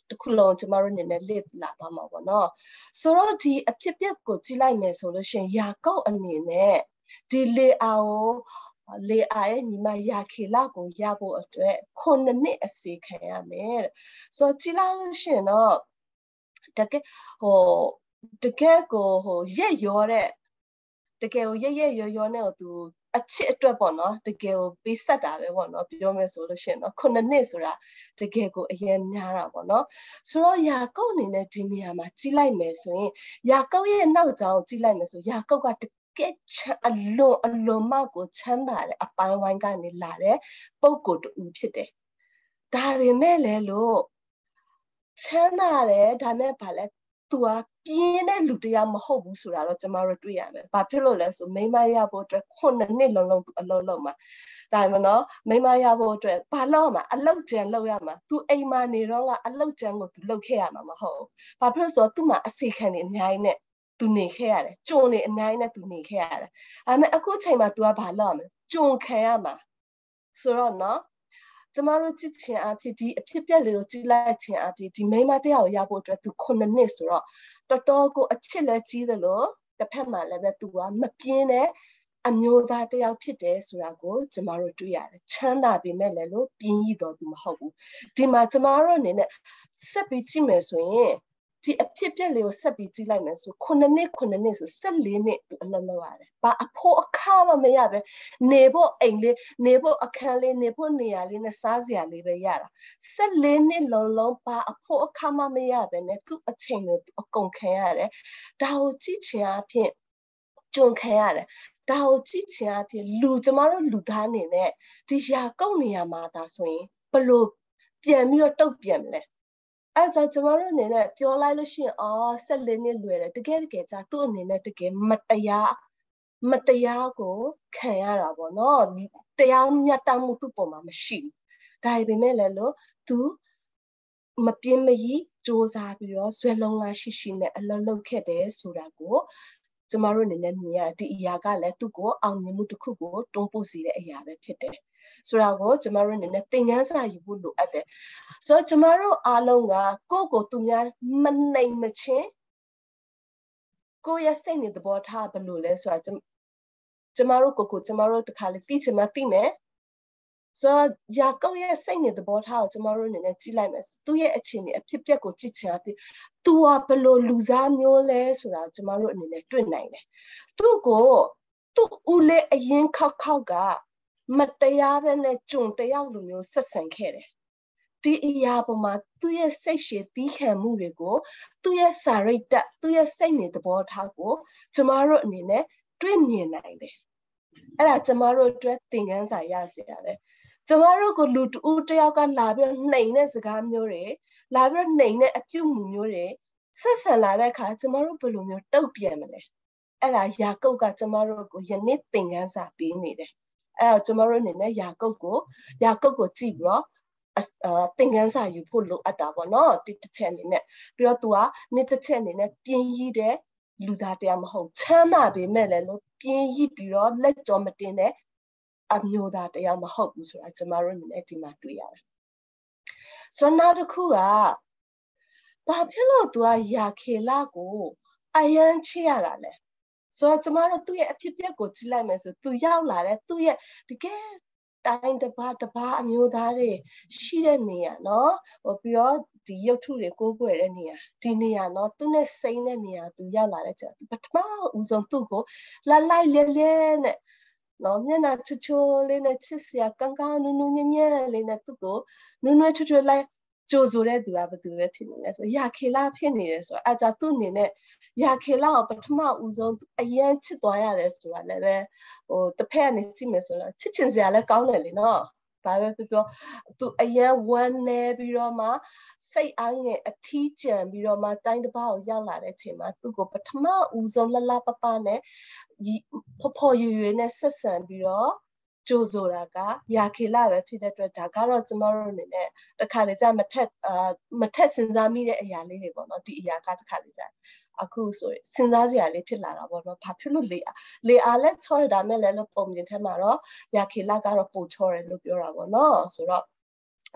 တခုလုံးကျမတို့အနေနဲ့လေ့လာပါမှာပေါ့နော်ဆိုတော့ဒီအဖြစ်အပျက်ကိုကြည့်လိုက်မယ်ဆိုလို့ရှိရင်ယာကုပ်အနေနဲ့ဒီလေအာကိုလေအာရဲ့ညီမယာခေလကိုရဖို့အတွက်ခုနှစ်နှစ်အစီခံရမယ်ဆိုတော့ကြည့်လိုက်လို့ရှိရင်တော့တကယ်ဟိုတကယ်ကိုဟိုရက်ရောတဲ့တကယ်ကိုရက်ရက်ရောရောနဲ့ဟိုသူအချစ်အတွက်ပေါ့နော်တကယ်ကိုပေးဆက်တာပဲပေါ့နော်ပြောမယ်ဆိုလို့ရှိရင်တော့ခုနှစ်နှစ်ဆိုတာတကယ်ကိုအရင်များတာပေါ့နော်ဆိုတော့ယာကုပ်အနေနဲ့ဒီနေရာမှာကြီးလိုက်မယ်ဆိုရင်ယာကုပ်ရဲ့နောက်ကြောင်ကြီးလိုက်မယ်ဆိုယာကုပ်ကတကယ်အလွန်အလွန်မှကိုချမ်းသာတဲ့အပိုင်းဝိုင်းကနေလာတဲ့ပုံကိုယ်တူဖြစ်တယ်ဒါပေမဲ့လည်းလို့ချမ်းသာတယ်ဒါမဲ့ဘာလဲသူကပြင်းတဲ့လူတရားမဟုတ်ဘူးဆိုတာတော့ကျမတို့တွေ့ရမယ်။ဘာဖြစ်လို့လဲဆိုမိမရဖို့အတွက်ခုနှစ်နှစ်လုံးလုံးသူအလုပ်လုပ်မှာ။ဒါမှမဟုတ်မိမရဖို့အတွက်ဘာလုပ်မှာအလုပ်ကြံလုပ်ရမှာ။ तू အိမ်မှာနေတော့ကအလုပ်ကြံကို तू လုပ်ခဲ့ရမှာမဟုတ်ဘူး။ဘာဖြစ်လို့ဆိုတော့သူ့မှာအစီခံနေအများကြီးနဲ့ तू နေခဲ့ရတယ်။ကြုံနေအများကြီးနဲ့ तू နေခဲ့ရတယ်။ဒါပေမဲ့အခုချိန်မှာ तू ကဘာလုပ်ရမလဲ။ကြုံခံရမှာ။ဆိုတော့နော်ကျမတို့ကြည့်ချင်အဖြစ်ဒီအဖြစ်ပြက်လေးကိုကြည့်လိုက်ချင်အဖြစ်ဒီမိမတရားကိုရဖို့အတွက် तू ခုနှစ်နှစ်ဆိုတော့တော်တော်ကိုအချစ်လဲကြီးသလိုတစ်ဖက်မှာလည်းပဲ तू ကမပြင်းတဲ့အမျိုးသားတယောက်ဖြစ်တယ်ဆိုတာကိုကျမတို့တွေ့ရတယ်ချမ်းသာပေမဲ့လည်းလို့ပြင်းရည်တော်သူမဟုတ်ဘူးဒီမှာကျမတို့အနေနဲ့ဆက်ပြီးကြည့်မယ်ဆိုရင်ဒီအဖြစ်ပြက်လေးကိုဆက်ပြီးကြည့်လိုက်မယ်ဆိုခုနှစ်နှစ်ခုနှစ်နှစ်ဆိုဆယ်လေးနှစ် तू အလုပ်လုပ်ရတယ်ဘာအဖို့အခါမှမရပဲနေဖို့အိမ်လေးနေဖို့အခန်းလေးနေဖို့နေရာလေးနဲ့စားစရာလေးပဲရတာဆယ်လေးနှစ်လုံးလုံးဘာအဖို့အခါမှမရပဲနဲ့သူ့အချိန်ကိုအကုန်ခံရတယ်ဒါကိုကြည့်ချင်အဖြစ်ကြုံခံရတယ်ဒါကိုကြည့်ချင်အဖြစ်လူကျမတို့လူသားအနေနဲ့ဒီရာကုတ်နေရမှာဒါဆိုရင်ဘလို့ပြန်ပြီးတော့တုတ်ပြန်မလဲအဲ့ဒါကျမတို့အနေနဲ့ပြောလိုက်လို့ရှိရင်အော်ဆယ်လေးနှစ်လွယ်တယ်တကယ်တကယ်ကြာသူ့အနေနဲ့တကယ်မတရားမတရားကိုခံရတာပေါ့နော်တရားမျှတမှုသူ့ပေါ်မှာမရှိဘူးဒါပေမဲ့လည်းလို့သူမပြင်းမကြီးစ조사ပြီးတော့ဇွဲလုံးလားရှိရှိနဲ့အလုံးလုံးခဲ့တယ်ဆိုတာကိုကျမတို့အနေနဲ့မြင်ရဒီအရာကလည်းသူ့ကိုအောင်မြင်မှုတစ်ခုကိုတွန်းပို့စေတဲ့အရာပဲဖြစ်တယ်ဆိုတာကိုကျမတို့အနေနဲ့သင်ခန်းစာယူဖို့လိုအပ်တယ်ဆိုတော့ကျမတို့အားလုံးကကိုယ့်ကိုသူများမနှိမ်မချင်းကိုယ့်ရဲ့စိတ်နဲ့သဘောထားဘယ်လိုလဲဆိုတာကျမတို့ကိုကိုကျမတို့တခါလေသိချင်မှသိမယ်ဆိုတော့ယာကုပ်ရဲ့စိတ်နဲ့သဘောထားကိုကျမတို့အနေနဲ့ကြည့်လိုက်မယ်သူ့ရဲ့အခြေအနေအဖြစ်အပျက်ကိုကြည့်ချင်အဖြစ်သူကဘယ်လိုလူစားမျိုးလဲဆိုတာကျမတို့အနေနဲ့တွေ့နိုင်တယ်သူ့ကိုသူ့ဦးလေးအရင်ခောက်ခောက်ကမတရားပဲနဲ့ကြုံတယောက်လိုမျိုးဆက်ဆံခဲ့တယ်ဒီအရာပေါ်မှာသူ့ရဲ့စိတ်ရှည်သီးခံမှုတွေကိုသူ့ရဲ့စာရိတ္တသူ့ရဲ့စိတ်နဲ့သဘောထားကိုကျမတို့အနေနဲ့တွေ့မြင်နိုင်တယ်အဲ့ဒါကျမတို့အတွက်သင်ခန်းစာရစေရတယ်ကျမတို့ကိုလူတူတယောက်ကလာပြီးနှိမ်တဲ့စကားမျိုးတွေလာပြီးနှိမ်တဲ့အပြုမှုမျိုးတွေဆက်ဆံလာတဲ့အခါကျမတို့ဘယ်လိုမျိုးတုတ်ပြန်မလဲအဲ့ဒါယာကုပ်ကကျမတို့ကိုယနေ့သင်ခန်းစာပေးနေတယ်အဲ့ဒါကျမတို့အနေနဲ့ယာကုပ်ကိုယာကုပ်ကိုကြည့်ပြီးတော့အာသင်ခန်းစာယူဖို့လိုအပ်တာပေါ့နော်ဒီတစ်ချက်အနေနဲ့ပြီးတော့ तू ကနေ့တစ်ချက်အနေနဲ့ပြင်းရည်တဲ့လူသားတရားမဟုတ်ချမ်းသာပေမဲ့လည်းလို့ပြင်းရည်ပြီးတော့လက်ကြောမတင်တဲ့အမျိုးသားတရားမဟုတ်ဘူးဆိုတာကျမတို့အနေနဲ့ဒီမှာတွေ့ရတယ်ဆိုတော့နောက်တစ်ခုကဘာဖြစ်လို့ तू ကယာခေလကိုအယမ်းချစ်ရတာလဲဆိုတော့ကျမတို့သူ့ရဲ့အဖြစ်အပျက်ကိုကြည့်လိုက်မယ်ဆို तू ရောက်လာတဲ့သူ့ရဲ့တကယ်တိုင်းတစ်ပါးတစ်ပါးအမျိုးသားတွေရှိတဲ့နေရာเนาะဟိုပြီးတော့ဒီရုပ်ထုတွေကိုကိုးကွယ်တဲ့နေရာဒီနေရာเนาะသူနဲ့စိမ့်တဲ့နေရာ तू ရောက်လာတဲ့ကျပထမဦးဆုံးသူ့ကိုလှလိုက်လဲလဲနဲ့နော်မျက်နှာချွတ်ချွတ်လေးနဲ့ချစ်စရာကောင်းကောင်းနူးနူးညံ့ညံ့လေးနဲ့သူ့ကိုနူးနွဲ့ချွတ်ချွတ်လိုက်ကြိုဆိုတဲ့သူကဘယ်သူပဲဖြစ်နေလဲဆိုယာခေလဖြစ်နေတယ်ဆိုတော့အကြသူ့အနေနဲ့ယာခေလကိုပထမဦးဆုံးအရန်ချစ်သွားရတယ်ဆိုတာလည်းပဲဟိုတစ်ဖက်ကနေကြည့်မယ်ဆိုတော့ချစ်ချင်စရာလည်းကောင်းတယ်လေနော်ဘာပဲပြောပြောသူအရန်ဝမ်းနေပြီးတော့မှစိတ်အားငယ်အထီးကျန်ပြီးတော့မှတိုင်းတစ်ပါးကိုရောက်လာတဲ့အချိန်မှာသူ့ကိုပထမဦးဆုံးလှလှပပနဲ့ဖော်ဖော်ရွယ်ရွယ်နဲ့ဆက်ဆံပြီးတော့ကြိုဆိုတာကယာခေလပဲဖြစ်တဲ့အတွက်ဒါကတော့ကျမတို့အနေနဲ့တစ်ခါလေကြာမထက်အာမထက်စဉ်းစားမိတဲ့အရာလေးတွေပေါ့နော်ဒီအရာကတစ်ခါလေကြာအခုဆိုရင်စဉ်းစားစရာလေးဖြစ်လာတာပေါ့နော်ဘာဖြစ်လို့လေလေအားလက်ချောရတာမဲ့လည်းလို့ပုံမြင်ထဲမှာတော့ယာခေလကတော့ပိုချောတယ်လို့ပြောတာပေါ့နော်ဆိုတော့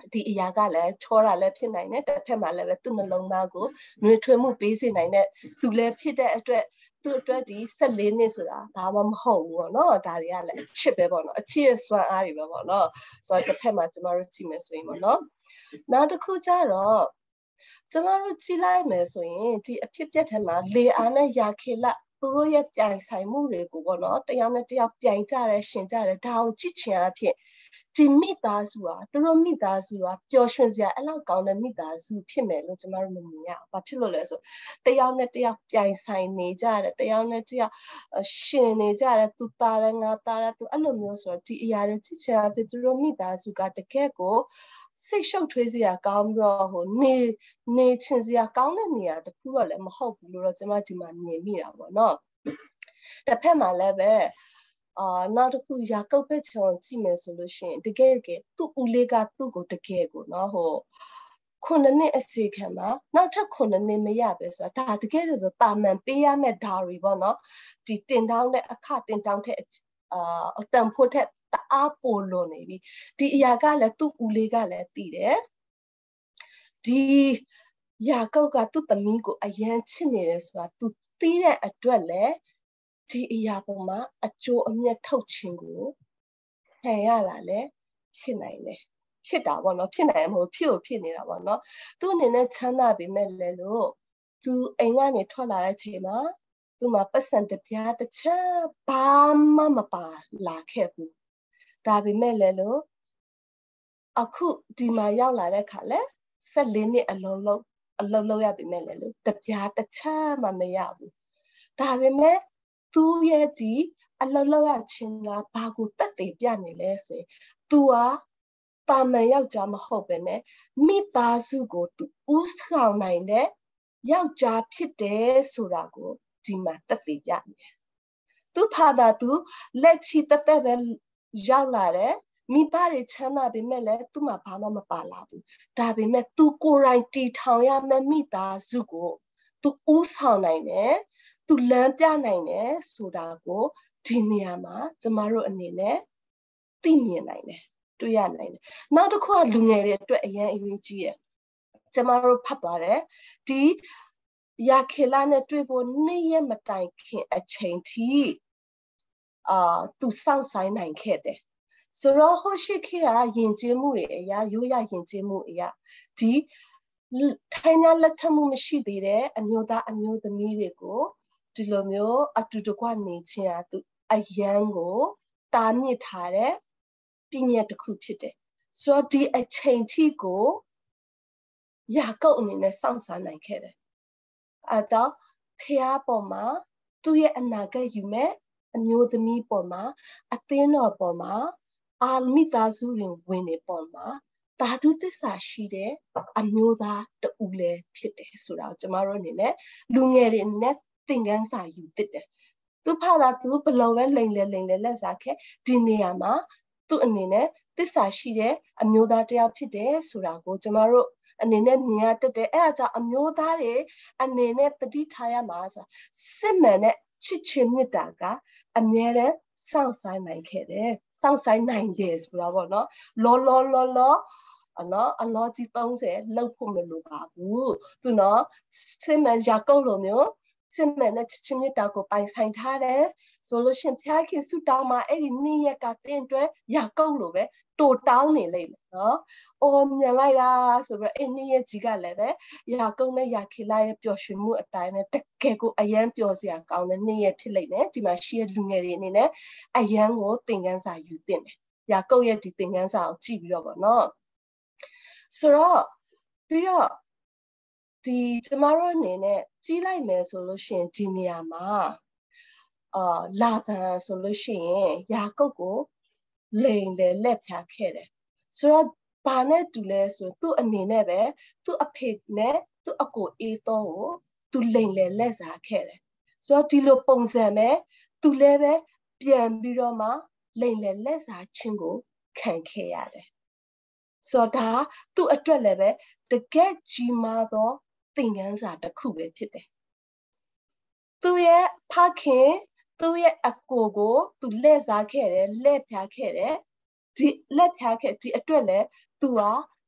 ဒီအရာကလည်းချောတာလည်းဖြစ်နိုင်တယ်တစ်ဖက်မှာလည်းပဲသူ့နှလုံးသားကိုနှွေးထွေးမှုပေးစေနိုင်တဲ့သူလည်းဖြစ်တဲ့အတွက်သူ့အတွက်ဒီဆက်လေးနှစ်ဆိုတာဘာမှမဟုတ်ဘူးပေါ့နော်ဒါတွေကလည်းအချစ်ပဲပေါ့နော်အချစ်ရဲ့စွမ်းအားတွေပဲပေါ့နော်ဆိုတော့တစ်ဖက်မှာကျမတို့ကြည့်မယ်ဆိုရင်ပေါ့နော်နောက်တစ်ခုကျတော့ကျမတို့ကြည့်လိုက်မယ်ဆိုရင်ဒီအဖြစ်ပြက်ထဲမှာလေအားနဲ့ရာခေလသူတို့ရဲ့ပြိုင်ဆိုင်မှုတွေကိုပေါ့နော်တယောက်နဲ့တယောက်ပြိုင်ကြတယ်ရှင်ကြတယ်ဒါကိုကြည့်ချင်အဖြစ်ဒီမိသားစုဟာသူတို့မိသားစုဟာပျော်ရွှင်စရာအဲ့လောက်ကောင်းတဲ့မိသားစုဖြစ်မယ်လို့ကျမတို့မမြင်ရဘူး။ဘာဖြစ်လို့လဲဆိုတယောက်နဲ့တယောက်ပြိုင်ဆိုင်နေကြတယ်တယောက်နဲ့တယောက်ရှင်နေကြတယ်သူတာရငါတာရသူအဲ့လိုမျိုးဆိုတော့ဒီအရာတွေကြည့်ချင်အဖြစ်သူတို့မိသားစုကတကယ်ကိုစိတ်ရှုပ်ထွေးစရာကောင်းပြီးတော့ဟိုနေနေချင်စရာကောင်းတဲ့နေရာတခုတော့လည်းမဟုတ်ဘူးလို့တော့ကျမဒီမှာမြင်မိတာပေါ့နော်။တစ်ဖက်မှာလည်းပဲအာနောက်တစ်ခုရာကုတ်ပဲချောင်းကြည့်မယ်ဆိုလို့ရှိရင်တကယ်တကယ်သူ့ဦးလေးကသူ့ကိုတကယ်ကိုနော်ဟိုခုနှစ်နှစ်အစီခံမှာနောက်ထပ်ခုနှစ်နှစ်မရပဲဆိုတာဒါတကယ်လို့ဆိုတာမန်ပေးရမယ့်ဓာရီပေါ့နော်ဒီတင်တောင်းတဲ့အခတင်တောင်းတဲ့အာအတန်ဖို့တဲ့တအားပိုလွန်နေပြီဒီအရာကလည်းသူ့ဦးလေးကလည်းတည်တယ်ဒီရာကုတ်ကသူ့သမီးကိုအရန်ချစ်နေတယ်ဆိုတာသူသိတဲ့အတွက်လည်းဒီအရာပေါ်မှာအကျိုးအမြတ်ထုတ်ခြင်းကိုခံရတာလည်းဖြစ်နိုင်တယ်ဖြစ်တာပေါ့နော်ဖြစ်နိုင်မှာမဟုတ်ဖြစ်ကိုဖြစ်နေတာပေါ့နော်သူ့အနေနဲ့ချမ်းသာပေမဲ့လည်းလို့သူအိမ်ကနေထွက်လာတဲ့ချိန်မှာသူ့မှာပတ်စံတပြားတစ်ချက်ဘာမှမပါလာခဲ့ဘူးဒါပေမဲ့လည်းလို့အခုဒီမှာရောက်လာတဲ့ခါလဲဆက်လေးနှစ်အလုံးလုံးအလုံးလုံးရပေမဲ့လည်းလို့တပြားတစ်ချက်မှမရဘူးဒါပေမဲ့သူရဲ့ဒီအလုံးလုံးရချင်းကဘာကိုတက်သေးပြနေလဲဆိုရင် तू ဟာတာမန်ယောက်ျားမဟုတ်ပဲနဲ့မိသားစုကို तू ဦးဆောင်နိုင်တဲ့ယောက်ျားဖြစ်တယ်ဆိုတာကိုဒီမှာတက်သေးပြနေတယ်။ तू ဖာသာ तू လက်ချီတက်တက်ပဲရောက်လာတယ်မိဘတွေချမ်းသာပေမဲ့လည်း तू မှာဘာမှမပါလာဘူး။ဒါပေမဲ့ तू ကိုယ်တိုင်တီထောင်ရမယ့်မိသားစုကို तू ဦးဆောင်နိုင်တယ်။ तू လမ်းပြနိုင်တယ်ဆိုတာကိုဒီနေရာမှာကျမတို့အနေနဲ့သိမြင်နိုင်တယ်တွေ့ရနိုင်တယ်နောက်တစ်ခုကလူငယ်တွေအတွက်အရင်အရေးကြီးတယ်ကျမတို့ဖတ်သွားတယ်ဒီရာခေလနဲ့တွေ့ဖို့နေ့ရက်မတိုင်ခင်အချိန်ထိအာသူစောင့်ဆိုင်နိုင်ခဲ့တယ်ဆိုတော့ဟိုရှိခေကယဉ်ကျေးမှုတွေအရာရိုးရယဉ်ကျေးမှုအရာဒီထိုင်ညာလက်ထမှုမရှိသေးတဲ့အမျိုးသားအမျိုးသမီးတွေကိုဒီလိုမျိုးအတူတကွနေခြင်းဟာသူအယံကိုတာမြစ်ထားတဲ့ပညာတစ်ခုဖြစ်တယ်ဆိုတော့ဒီအချိန်ထိကိုရာကုတ်အနေနဲ့စောင့်စားနိုင်ခဲ့တယ်အဲတော့ဖျားပေါ်မှာသူ့ရဲ့အနာဂတ်ယူမဲ့အမျိုးသမီးပေါ်မှာအသင်းတော်ပေါ်မှာအာမိသားစုဝင်ဝင်တွေပေါ်မှာတာဓုသစ္စာရှိတဲ့အမျိုးသားတူလည်းဖြစ်တယ်ဆိုတာကိုကျမတို့အနေနဲ့လူငယ်တွေအနေနဲ့သင်ခန်းစာယူသစ်တယ်သူဖာသာသူဘလောပဲလိန်လေလိန်လေလက်စားခဲ့ဒီနေရာမှာသူ့အနေနဲ့သစ္စာရှိတဲ့အမျိုးသားတယောက်ဖြစ်တယ်ဆိုတာကိုကျမတို့အနေနဲ့မြင်ရတတ်တယ်အဲ့ဒါကြောင့်အမျိုးသားတွေအနေနဲ့တတိထားရမှာဆိုစစ်မှန်တဲ့ချစ်ချင်းမြတ်တာကအမြဲတမ်းစောင့်ဆိုင်နိုင်ခဲ့တယ်စောင့်ဆိုင်နိုင်တယ်ဆိုတာပေါ့နော်လောလောလောလောအနော်အလောကြီးသုံးဆယ်လောက်ဖို့မလိုပါဘူးသူနော်စစ်မှန်ရာကုတ်လိုမျိုးစစ်မှန်တဲ့ချစ်ချင်းမြတ်တာကိုပိုင်ဆိုင်ထားတယ်ဆိုလို့ရှင်ဖျားခင်ဆုတောင်းမှာအဲ့ဒီနေ့ရက်ကတင်းတွဲရာကုတ်လိုပဲတိုးတောင်းနေလိမ့်မယ်နော်။အော်မြင်လိုက်တာဆိုတော့အဲ့နေ့ရက်ကြီးကလည်းပဲရာကုတ်နဲ့ရာခေလာရဲ့ပျော်ရွှင်မှုအတိုင်းပဲတကယ်ကိုအယမ်းပျော်စရာကောင်းတဲ့နေ့ရက်ဖြစ်လိမ့်မယ်ဒီမှာရှိတဲ့လူငယ်တွေအနေနဲ့အယမ်းကိုသင်ခန်းစာယူသင့်တယ်။ရာကုတ်ရဲ့ဒီသင်ခန်းစာကိုကြည့်ပြီးတော့ပေါ့နော်။ဆိုတော့ပြီးတော့ဒီကျမတို့အနေနဲ့ကြီးလိုက်မယ်ဆိုလို့ရှိရင်ဒီနေရာမှာအာလာတန်ဆိုလို့ရှိရင်ယာကုပ်ကိုလိန်လေလက်ဖြာခဲ့တယ်ဆိုတော့ဘာနဲ့တူလဲဆိုသူ့အနေနဲ့ပဲသူ့အဖေနဲ့သူ့အကိုအေးတော့ကိုသူလိန်လေလက်စားခဲ့တယ်ဆိုတော့ဒီလိုပုံစံပဲသူလည်းပဲပြန်ပြီးတော့မှလိန်လေလက်စားခြင်းကိုခံခဲ့ရတယ်ဆိုတော့ဒါသူ့အတွက်လည်းပဲတကယ်ကြီးမားသောသင်ခန်းစာတစ်ခုပဲဖြစ်တယ်သူရဲ့ဖခင်သူရဲ့အကိုကိုသူလက်စားခဲ့တယ်လက်ဖြာခဲ့တယ်ဒီလက်ဖြာခဲ့ဒီအတွက်လည်းသူဟာ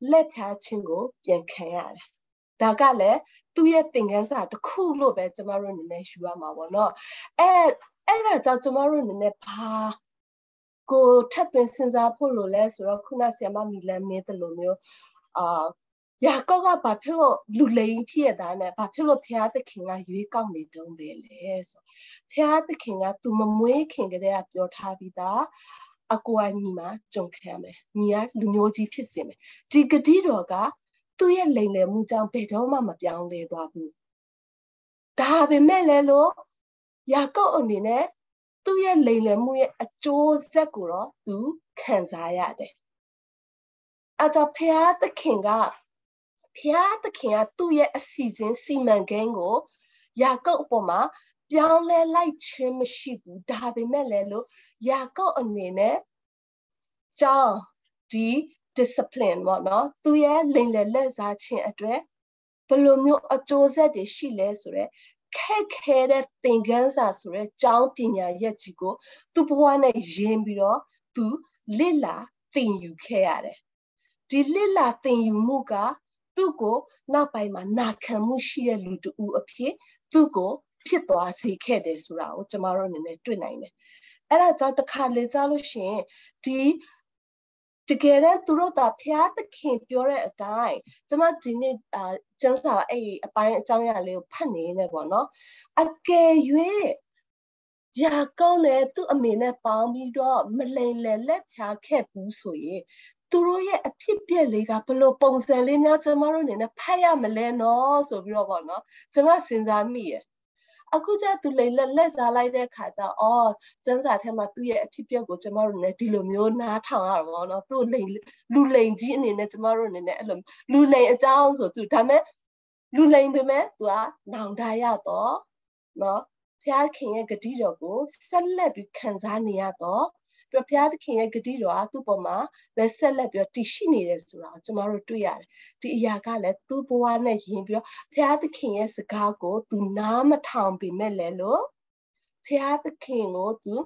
လက်ဖြာချင်းကိုပြန်ခံရတယ်ဒါကလည်းသူ့ရဲ့သင်ခန်းစာတစ်ခုလို့ပဲကျမတို့အနေနဲ့ယူရမှာပေါ့နော်အဲအဲ့ဒါကြောင့်ကျမတို့အနေနဲ့ဘာကိုထပ်သွင်းစဉ်းစားဖို့လို့လဲဆိုတော့ခုနဆရာမမီလန်မင်းတို့လိုမျိုးအာယာကောကဘာဖြစ်လို့လူလိန်ဖြစ်ရတာနဲ့ဘာဖြစ်လို့ဖျားသခင်ကရွေးကောက်နေတုံးပဲလဲဆိုဖျားသခင်ကသူမမွေးခင်ကတည်းကပြောထားပြီးသားအကူအညီမှာကြုံခံရမယ်ညီကလူမျိုးကြီးဖြစ်စေမယ်ဒီဂတိတော်ကသူ့ရဲ့လိမ်လည်မှုကြောင့်ဘယ်တော့မှမပြောင်းလဲသွားဘူးဒါပေမဲ့လည်းလို့ယာကောအနေနဲ့သူ့ရဲ့လိမ်လည်မှုရဲ့အကျိုးဆက်ကိုတော့သူခံစားရတယ်အဲဒါဖျားသခင်ကဖျားသခင်ကသူ့ရဲ့အစီအစဉ်စီမံကိန်းကိုယာကုပ်အပေါ်မှာပြောင်းလဲလိုက်ခြင်းမရှိဘူးဒါပေမဲ့လည်းလို့ယာကုပ်အနေနဲ့ကြောင်းဒီ discipline ပေါ့နော်သူရဲ့လိမ်လည်လက်စားခြင်းအတွက်ဘယ်လိုမျိုးအကျိုးဆက်တွေရှိလဲဆိုတော့ခက်ခဲတဲ့သင်ခန်းစာဆိုတဲ့ကျောင်းပညာရက်ကြီးကိုသူ့ဘဝနဲ့ယဉ်ပြီးတော့သူလစ်လာသင်ယူခဲ့ရတယ်ဒီလစ်လာသင်ယူမှုကသူ့ကိုနောက်ပိုင်းမှာနာခံမှုရှိတဲ့လူတူအဖြစ်သူ့ကိုဖြစ်သွားစေခဲ့တယ်ဆိုတာကိုကျမတို့အနေနဲ့တွေ့နိုင်တယ်အဲ့ဒါကြောင့်တစ်ခါလေကြားလို့ရှိရင်ဒီတကယ်တော့သူတို့သာဖျားသခင်ပြောတဲ့အတိုင်းကျမဒီနေ့အာကျန်းစာအဲ့အပိုင်းအကြောင်းအရာလေးကိုဖတ်နေနေပေါ့နော်အကယ်၍ယာကောင်းနဲ့သူ့အမေနဲ့ပေါင်းပြီးတော့မလိမ်လည်လက်ဖြာခဲ့ဘူးဆိုရင်သူတို့ရဲ့အဖြစ်ပြက်လေးကဘယ်လိုပုံစံလေးများကျမတို့အနေနဲ့ဖတ်ရမလဲနော်ဆိုပြီးတော့ပေါ့နော်ကျမစဉ်းစားမိရအခုကျသူလိမ်လက်လက်စားလိုက်တဲ့ခါကျအော်ကျန်းစာထဲမှာသူ့ရဲ့အဖြစ်ပြက်ကိုကျမတို့လည်းဒီလိုမျိုးနားထောင်ရတာပေါ့နော်သူ့လိမ်လူလိမ်ကြီးအနေနဲ့ကျမတို့အနေနဲ့အဲ့လိုလူလိမ်အကြောင်းဆိုသူဒါမဲ့လူလိမ်ပေမဲ့သူကနောင်တရတော့နော်ဖျားခင်ရဲ့ဂတိတော်ကိုဆက်လက်ပြီးခံစားနေရတော့ပြဖျားသခင်ရဲ့ဂတိတော်ကသူ့ပေါ်မှာလက်ဆက်လက်ပြီးတည်ရှိနေတယ်ဆိုတာကိုကျမတို့တွေ့ရတယ်ဒီအရာကလည်းသူ့ဘဝနဲ့ယဉ်ပြီးတော့ဖျားသခင်ရဲ့စကားကိုသူနားမထောင်ပေမဲ့လည်းလို့ဖျားသခင်ကိုသူ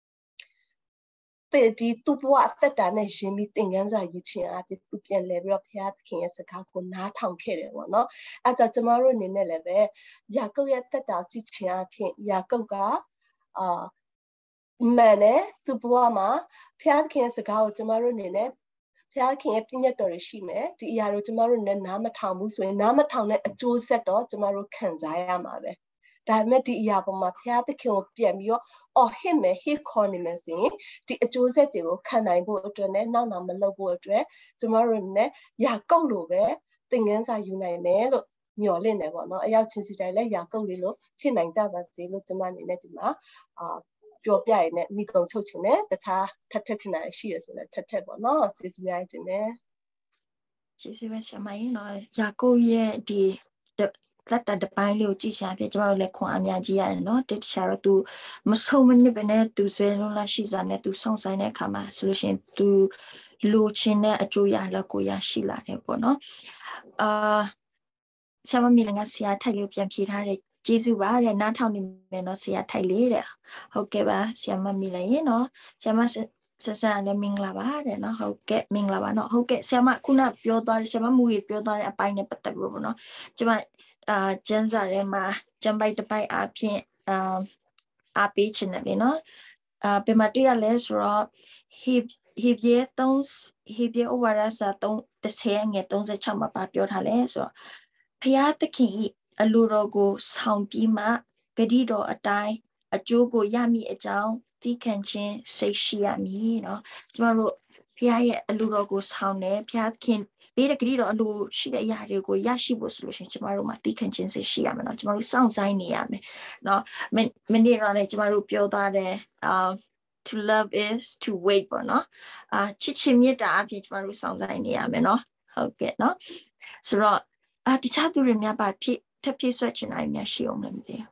ဒီသူ့ဘဝအသက်တာနဲ့ယဉ်ပြီးသင်ခန်းစာယူခြင်းအဖြစ်သူပြန်လဲပြီးတော့ဖျားသခင်ရဲ့စကားကိုနားထောင်ခဲ့တယ်ပေါ့နော်အဲဒါကျမတို့အနေနဲ့လည်းပဲယာကုပ်ရဲ့သက်တာကြည့်ခြင်းအဖြစ်ယာကုပ်ကအာမှန်တယ်သူ့ဘဝမှာဖျားသခင်ရဲ့စကားကိုကျမတို့အနေနဲ့ဖျားခင်ရဲ့ပြည့်ညတ်တော်တွေရှိမယ်ဒီအရာကိုကျမတို့နဲ့နားမထောင်ဘူးဆိုရင်နားမထောင်တဲ့အကျိုးဆက်တော့ကျမတို့ခံစားရမှာပဲဒါပေမဲ့ဒီအရာပေါ်မှာဖျားသခင်ကိုပြန်ပြီးတော့အော်ဟစ်မယ်ဟစ်ခေါ်နေမယ်ဆိုရင်ဒီအကျိုးဆက်တွေကိုခံနိုင်ဖို့အတွက်နဲ့နောက်နောက်မလုပ်ဖို့အတွက်ကျမတို့နဲ့ယာကုပ်လိုပဲသင်ခန်းစာယူနိုင်မယ်လို့မျှော်လင့်တယ်ပေါ့နော်အရောက်ချင်းစီတိုင်းလည်းယာကုပ်လေးလို့ဖြစ်နိုင်ကြပါစေလို့ကျမအနေနဲ့ဒီမှာအာပြောပြရတဲ့မိကုံချုပ်ချင်တယ်တခြားထပ်ထပ်ချင်တာရှိရဆိုလည်းထပ်ထပ်ပေါ့နော်ကျေးဇူးများတင်တယ်ကျေးဇူးပဲဆရာမကြီးနော်ယာကုပ်ရဲ့ဒီသက်တာတပိုင်းလေးကိုကြည့်ရှာပြကျမတို့လည်းခွန်အားများကြီးရတယ်နော်တခြားတော့ तू မဆုံးမနစ်ပဲနဲ့ तू ဆွေးလုံးလာရှိစားနဲ့ तू ဆုံးဆိုင်တဲ့အခါမှာဆိုလို့ရှိရင် तू လိုချင်တဲ့အကျိုးရလကိုရရှိလာတယ်ပေါ့နော်အာဆရာမမီလည်းငါဆရာထိုက်လေးပြန်ဖြေထားတယ်ကျေးဇူးပါတဲ့နားထောင်နေမယ်နော်ဆရာထိုက်လေးတဲ့ဟုတ်ကဲ့ပါဆရာမမီလည်းရေနော်ဆရာမဆက်ဆံလည်းမင်္ဂလာပါတဲ့နော်ဟုတ်ကဲ့မင်္ဂလာပါနော်ဟုတ်ကဲ့ဆရာမခုနပြောသွားတယ်ဆရာမမူကြီးပြောသွားတဲ့အပိုင်းနဲ့ပတ်သက်ပြီးပေါ့နော်ကျွန်မအာကျန်းစာထဲမှာကျန်းပိုက်တစ်ပိုက်အဖြစ်အာအပေးချင်တယ်လေနော်အာဘယ်မှာတွေ့ရလဲဆိုတော့ hip hip ရဲ့3 hip ရဲ့ over စာ3ငယ်36မှာပြောထားလဲဆိုတော့ဖျားသခင်အလိုတော်ကိုဆောင်ပြီးမှဂတိတော်အတိုင်းအကျိုးကိုရမည်အကြောင်းသိခံခြင်းစိတ်ရှိရမည်เนาะကျမတို့ဖျားရဲ့အလိုတော်ကိုဆောင်တယ်ဖျားခင်ပေးတဲ့ဂတိတော်အလိုရှိတဲ့အရာတွေကိုရရှိဖို့ဆိုလို့ရှိရင်ကျမတို့မှာသိခံခြင်းစိတ်ရှိရမယ်เนาะကျမတို့စောင့်ဆိုင်နေရမယ်เนาะမနေ့တော့လည်းကျမတို့ပြောသားတယ်အာ to love is to wait ပေါ့เนาะအာချစ်ချင်းမေတ္တာအဖြစ်ကျမတို့စောင့်ဆိုင်နေရမယ်เนาะဟုတ်ကဲ့เนาะဆိုတော့အာတခြားသူတွေများပါဖြစ်ထပ်ဖြစ်ဆွဲချင်တိုင်းများရှိအောင်လည်းမသိဘူး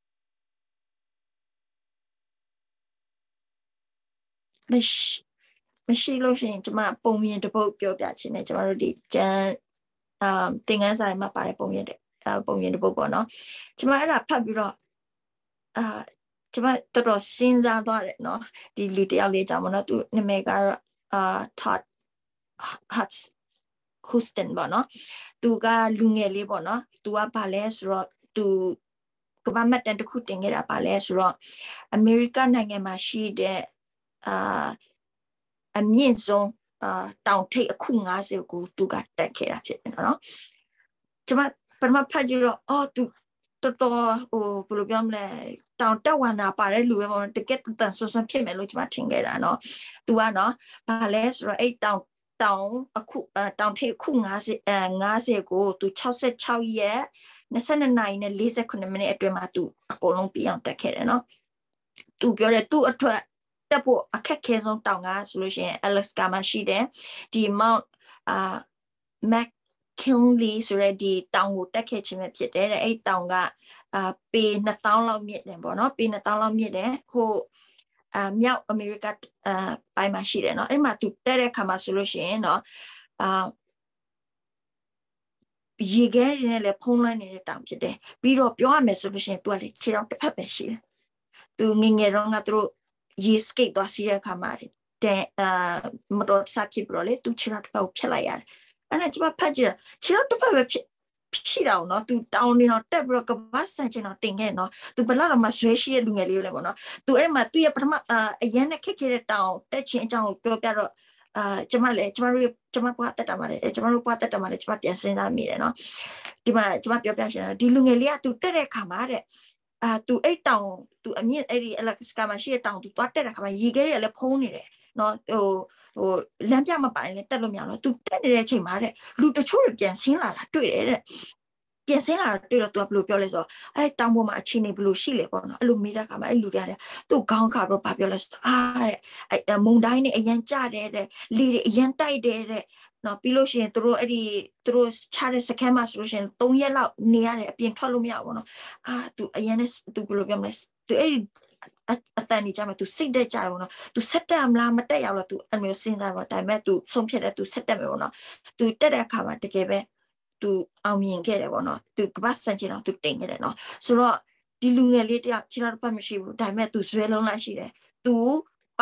မရှိမရှိလို့ရှိရင်ကျမပုံမြင်တစ်ပုဒ်ပြောပြချင်တယ်ကျမတို့ဒီကျန်အာသင်ခန်းစာတွေမှာပါတဲ့ပုံမြင်တဲ့ပုံမြင်တစ်ပုဒ်ပေါ့နော်ကျမအဲ့ဒါဖတ်ပြီးတော့အာကျမတော်တော်စဉ်းစားသွားတယ်နော်ဒီလူတယောက်လေးကြောင့်မနော်သူနာမည်ကတော့အာ Todd Hutz Houston ပေါ့နော်သူကလူငယ်လေးပေါ့နော်သူကဘာလဲဆိုတော့သူကမ္ဘာမှတ်တမ်းတစ်ခုတင်ခဲ့တာပါလဲဆိုတော့အမေရိကန်နိုင်ငံမှာရှိတဲ့အာအမြင့်ဆုံးအာတောင်ထိပ်အခု၅၀ကိုသူကတက်ခဲ့တာဖြစ်တယ်နော်ကျွန်မပထမဖတ်ကြည့်တော့အော်သူတော်တော်ဟိုဘယ်လိုပြောမလဲတောင်တက်ဝါနာပါတဲ့လူပဲပေါ့တကယ်တန်ဆွဆွဖြစ်မယ်လို့ကျွန်မထင်ခဲ့တာနော်သူကနော်ဘာလဲဆိုတော့အဲ့တောင်တောင်အခုတောင်ထိပ်အခု၅၀အဲ၅၀ကိုသူ၆၆ရက်၂၂နာရီနဲ့၄၉မိနစ်အတွင်းမှာသူအကုန်လုံးပြအောင်တက်ခဲ့တယ်နော်သူပြောတယ်သူ့အတွက်တက်ဖို့အခက်ခဲဆုံးတောင်ကဆိုလို့ရှိရင် Alaska မှာရှိတယ်ဒီ Mount အာ McKinley ဆိုတဲ့ဒီတောင်ကိုတက်ခဲ့ခြင်းပဲဖြစ်တယ်တဲ့အဲ့တောင်ကအာပေနှစ်သောင်းလောက်မြင့်တယ်ပေါ့နော်ပေနှစ်သောင်းလောက်မြင့်တယ်ဟိုအာမြောက်အမေရိကအာပိုင်းမှာရှိတယ်နော်အဲ့မှာသူတက်တဲ့ခါမှာဆိုလို့ရှိရင်နော်အာရေခဲတွေနဲ့လည်းဖုံးလွှမ်းနေတဲ့တောင်ဖြစ်တယ်ပြီးတော့ပြောရမယ်ဆိုလို့ရှိရင်သူကလေခြေထောက်တစ်ဖက်ပဲရှိတယ်သူငငယ်တော့ကသူတို့ရေစကိတ်သွားစီးတဲ့အခါမှာတဲ့အာမတော်တဆဖြစ်ပြီးတော့လေသူခြေထောက်တစ်ဖက်ကိုဖျက်လိုက်ရတယ်အဲ့ဒါကျမဖတ်ကြည့်ခြေထောက်တစ်ဖက်ပဲဖြစ်ရှိတာနော်သူတောင်းနေတော့တက်ပြီးတော့ကပတ်ဆန်ချင်တော့တင်ခဲ့နော်သူဘလာတော့မှဆွဲရှိတဲ့လူငယ်လေးလည်းပေါ့နော်သူအဲ့မှာသူရဲ့ပထမအရန်နဲ့ခက်ခဲတဲ့တောင်းတက်ချင်းအကြောင်းကိုပြောပြတော့အာကျမလည်းကျမတို့ကျမပွားတက်တာမှလည်းကျမတို့ပွားတက်တာမှလည်းကျမပြန်စဉ်းစားမိတယ်နော်ဒီမှာကျမပြောပြရှင်ဒီလူငယ်လေးကသူတက်တဲ့ခါမှာတဲ့အာသူအဲ့တောင်သူအမြင့်အဲ့ဒီ Alaska မှာရှိတဲ့တောင်သူသွားတက်တဲ့ခါမှာရေခဲတွေလည်းဖုံးနေတယ်နော်ဟိုဟိုလမ်းပြမပိုင်လည်းတက်လို့မရတော့သူတက်နေတဲ့အချိန်မှာတဲ့လူတချို့ပြန်ဆင်းလာတာတွေ့တယ်တဲ့ပြန်ဆင်းလာတွေ့တော့သူကဘယ်လိုပြောလဲဆိုတော့အဲတောင်ပေါ်မှာအခြေအနေဘယ်လိုရှိလဲပေါ့နော်အဲ့လိုမိတဲ့ခါမှာအဲ့လူတွေကသူ့ခေါင်းခါတော့ဘာပြောလဲဆိုတော့အာတဲ့အဲမုန်တိုင်းနဲ့အရန်ကြတယ်တဲ့လေတွေအရန်တိုက်တယ်တဲ့နော်ပြီးလို့ရှိရင်သူတို့အဲ့ဒီသူတို့ချတဲ့စကန်မှာဆိုလို့ရှိရင်၃ရက်လောက်နေရတယ်အပြင်ထွက်လို့မရဘူးပေါ့နော်အာသူအရန်နဲ့သူဘယ်လိုပြောမလဲသူအဲ့ဒီအတန်ကြီးကြမှာ तू စိတ်တက်ကြတယ်ပေါ့နော် तू ဆက်တက်မလားမတက်ရဘူးလား तू အမျိုးစဉ်းစားတော့ဒါပေမဲ့ तू ဆုံးဖြတ်တယ် तू ဆက်တက်မယ်ပေါ့နော် तू တက်တဲ့အခါမှာတကယ်ပဲ तू အောင်မြင်ခဲ့တယ်ပေါ့နော် तू ကပတ်စံချင်တော့ तू တင်ခဲ့တယ်နော်ဆိုတော့ဒီလူငယ်လေးတယောက်ခြေတော်တစ်ပတ်မရှိဘူးဒါပေမဲ့ तू ဇွဲလုံးလိုက်ရှိတယ် तू ပါ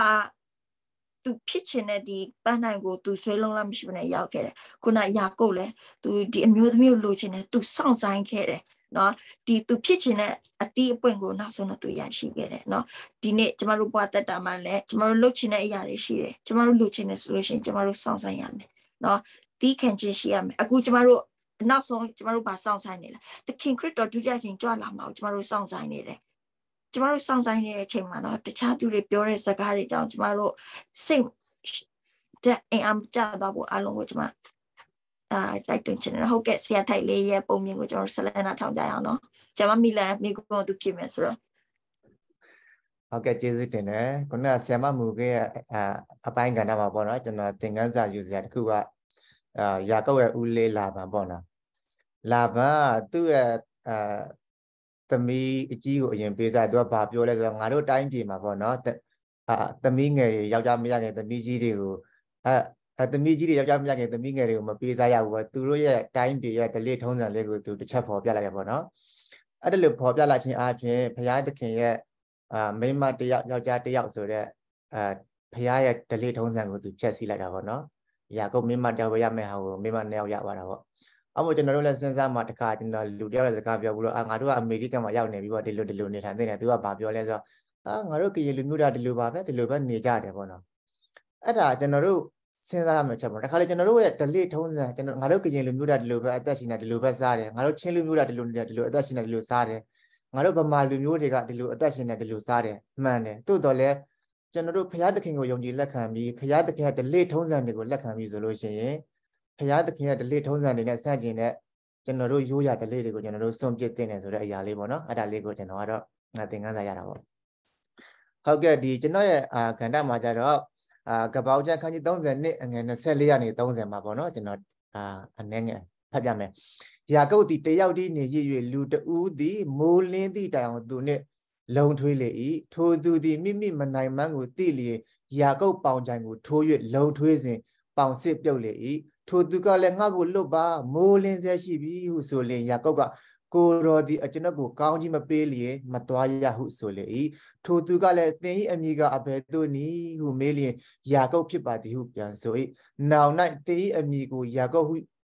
तू ဖြစ်ချင်တဲ့ဒီပန်းနိုင်ကို तू ဇွဲလုံးလိုက်မရှိဘဲနဲ့ရောက်ခဲ့တယ်ခုနရာကုတ်လဲ तू ဒီအမျိုးသမီးကိုလိုချင်တယ် तू စောင့်ဆိုင်ခဲ့တယ်နော်ဒီသူဖြစ်ချင်တဲ့အတီးအပွင့်ကိုနောက်ဆုံးတော့သူရရှိခဲ့တယ်နော်ဒီနေ့ကျမတို့ဘဝတက်တာမှလည်းကျမတို့လုပ်ချင်တဲ့အရာတွေရှိတယ်ကျမတို့လုပ်ချင်တယ်ဆိုလို့ရှိရင်ကျမတို့စောင့်ဆိုင်ရမယ်နော်တီးခံခြင်းရှိရမယ်အခုကျမတို့နောက်ဆုံးကျမတို့ဘာစောင့်ဆိုင်နေလဲသခင်ခရစ်တော်ဒုတိယချိန်ကြွလာမှာကိုကျမတို့စောင့်ဆိုင်နေတယ်ကျမတို့စောင့်ဆိုင်နေတဲ့အချိန်မှာတော့တခြားသူတွေပြောတဲ့စကားတွေကြောင့်ကျမတို့စိတ်တဲ့အင်အားကျသွားဖို့အလုံးကိုကျမအာတိုက်တွန်းချင်တယ်ဟုတ်ကဲ့ဆရာထိုက်လေးရဲ့ပုံမြင်ကိုကျွန်တော်ဆက်လက်နာထောင်ကြရအောင်နော်ဆရာမမီလန်မိကုံသူဖြစ်မယ်ဆိုတော့ဟုတ်ကဲ့ကျေးဇူးတင်တယ်ခုနကဆရာမမူခဲ့အပိုင်းကဏ္ဍမှာပေါ့နော်ကျွန်တော်သင်ခန်းစာယူစရာတစ်ခုကအာရာကောက်ရဲ့ဦးလေးလာပံပေါ့နော်လာပံသူ့ရဲ့အာသမီးအကြီးကိုအရင်ပေးစားသူကဘာပြောလဲဆိုတော့ငါတို့တိုင်းပြည်မှာပေါ့နော်အာသမီးငယ်တွေယောက်ျားမရခင်သမီးကြီးတွေကိုအဲအဲသမီးကြီးတွေယောက်ျားမရခင်သမီးငယ်တွေကိုမပေးစားရဘူးပေါ့သူတို့ရဲ့တိုင်းပြည်ရဲ့ဓလေ့ထုံးစံလေးကိုသူတစ်ချက်ပေါ်ပြလိုက်ရပေါ့နော်အဲ့ဒါလို့ပေါ်ပြလိုက်ခြင်းအပြင်ဘုရားသခင်ရဲ့အာမိန်းမတယောက်ယောက်ျားတယောက်ဆိုတဲ့အာဘုရားရဲ့ဓလေ့ထုံးစံကိုသူဖျက်ဆီးလိုက်တာပေါ့နော်ရာကုတ်မိန်းမတယောက်ပဲရမယ်ဟာကိုမိန်းမနှစ်ယောက်ရပါတာပေါ့အမို့ကျွန်တော်တို့လည်းစဉ်းစားမှတခါကျွန်တော်လူတယောက်ရဲ့စကားပြောဘူးလို့အာငါတို့ကအမေရိကန်မှာရောက်နေပြီပေါ့ဒီလိုဒီလိုနေထိုင်နေတယ်သူကဘာပြောလဲဆိုတော့အာငါတို့ကရင်လူမျိုးတာဒီလိုပါပဲဒီလိုပဲနေကြတယ်ပေါ့နော်အဲ့ဒါကျွန်တော်တို့စဉ်းစားရမှာချက်ပေါ့တခါလေကျွန်တော်တို့ရဲ့ဓလေ့ထုံးစံကျွန်တော်ငါတို့ကရင်လူမျိုးတာဒီလိုပဲအသက်ရှင်နေဒီလိုပဲစားတယ်ငါတို့ချင်းလူမျိုးတာဒီလိုနေတယ်ဒီလိုအသက်ရှင်နေဒီလိုစားတယ်ငါတို့ဗမာလူမျိုးတွေကဒီလိုအသက်ရှင်နေဒီလိုစားတယ်မှန်တယ်တိုးတော်လဲကျွန်တော်တို့ဘုရားသခင်ကိုယုံကြည်လက်ခံပြီးဘုရားသခင်ရဲ့ဓလေ့ထုံးစံတွေကိုလက်ခံပြီးဆိုလို့ရှိရင်ဘုရားသခင်ရဲ့ဓလေ့ထုံးစံတွေနဲ့ဆန့်ကျင်တဲ့ကျွန်တော်တို့ရိုးရာဓလေ့တွေကိုကျွန်တော်တို့စွန့်ပစ်တင်တယ်ဆိုတဲ့အရာလေးပေါ့နော်အဲ့ဒါလေးကိုကျွန်တော်ကတော့ငါသင်ခန်းစာရတာပေါ့ဟုတ်ကဲ့ဒီကျွန်တော်ရဲ့အာကဏ္ဍမှာကြတော့အာကပောက်ကျခန်းကြီး၃၀နှစ်အငယ်၂၄ကနေ၃၀မှာပေါ့နော်ကျွန်တော်အာအနည်းငယ်ဖတ်ပြမယ်ရာကုတ်ဒီတယောက်ဒီနေရ၍လူတဦးသည်မိုးလင်းသည့်တိုင်အောင်သူနှင့်လုံထွေးလေ၏ထိုသူသည်မိမိမနိုင်မှန်းကိုသိလျင်ရာကုတ်ပေါင်ချိုင်ကိုထိုး၍လုံထွေးစဉ်ပေါင်စစ်ပြုတ်လေ၏ထိုသူကလည်းငါ့ကိုလွတ်ပါမိုးလင်းဆဲရှိပြီဟုဆိုလျင်ရာကုတ်ကကိုတော်သည်အကျွန်ုပ်ကိုကောင်းကြီးမပေးလျင်မသွားရဟုဆိုလေ၏ထိုသူကလည်းသင်၏အမိကအဘယ်သို့နည်းဟုမေးလျင်ရာကုတ်ဖြစ်ပါသည်ဟုပြန်ဆို၏နောင်၌သင်၏အမိကိုရာကုတ်ဟု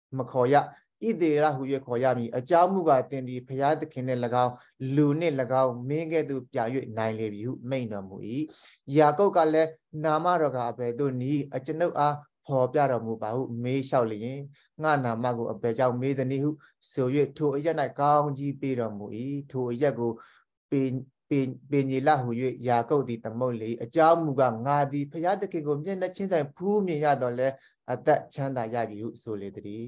มขอยะอิเดระหุยขอยามีอาจารย์มุกาเต็นดีพยาตะเข็นเนี่ยละกาวลูเนี่ยละกาวเมงแกดูปยายุนายเลบิหุไม่นมุยยาก็กาเลนามารกาเปตัวนี้อาจารย์อาพอปยาเรามุปาหุเมชาวลีงานนามากุอเปเจ้าเมตนิหุสวยทัวยันายกาวจีปีเรามุยทัวยักูเป็นเป็นเป็นยีละหุยยาก็ดีตมอลีอาจารย์มุกางาดีพยาตะเข็นก็มีนักชินใจผู้มียาดอลเลอัตชันดายาบิหุสุเลตรี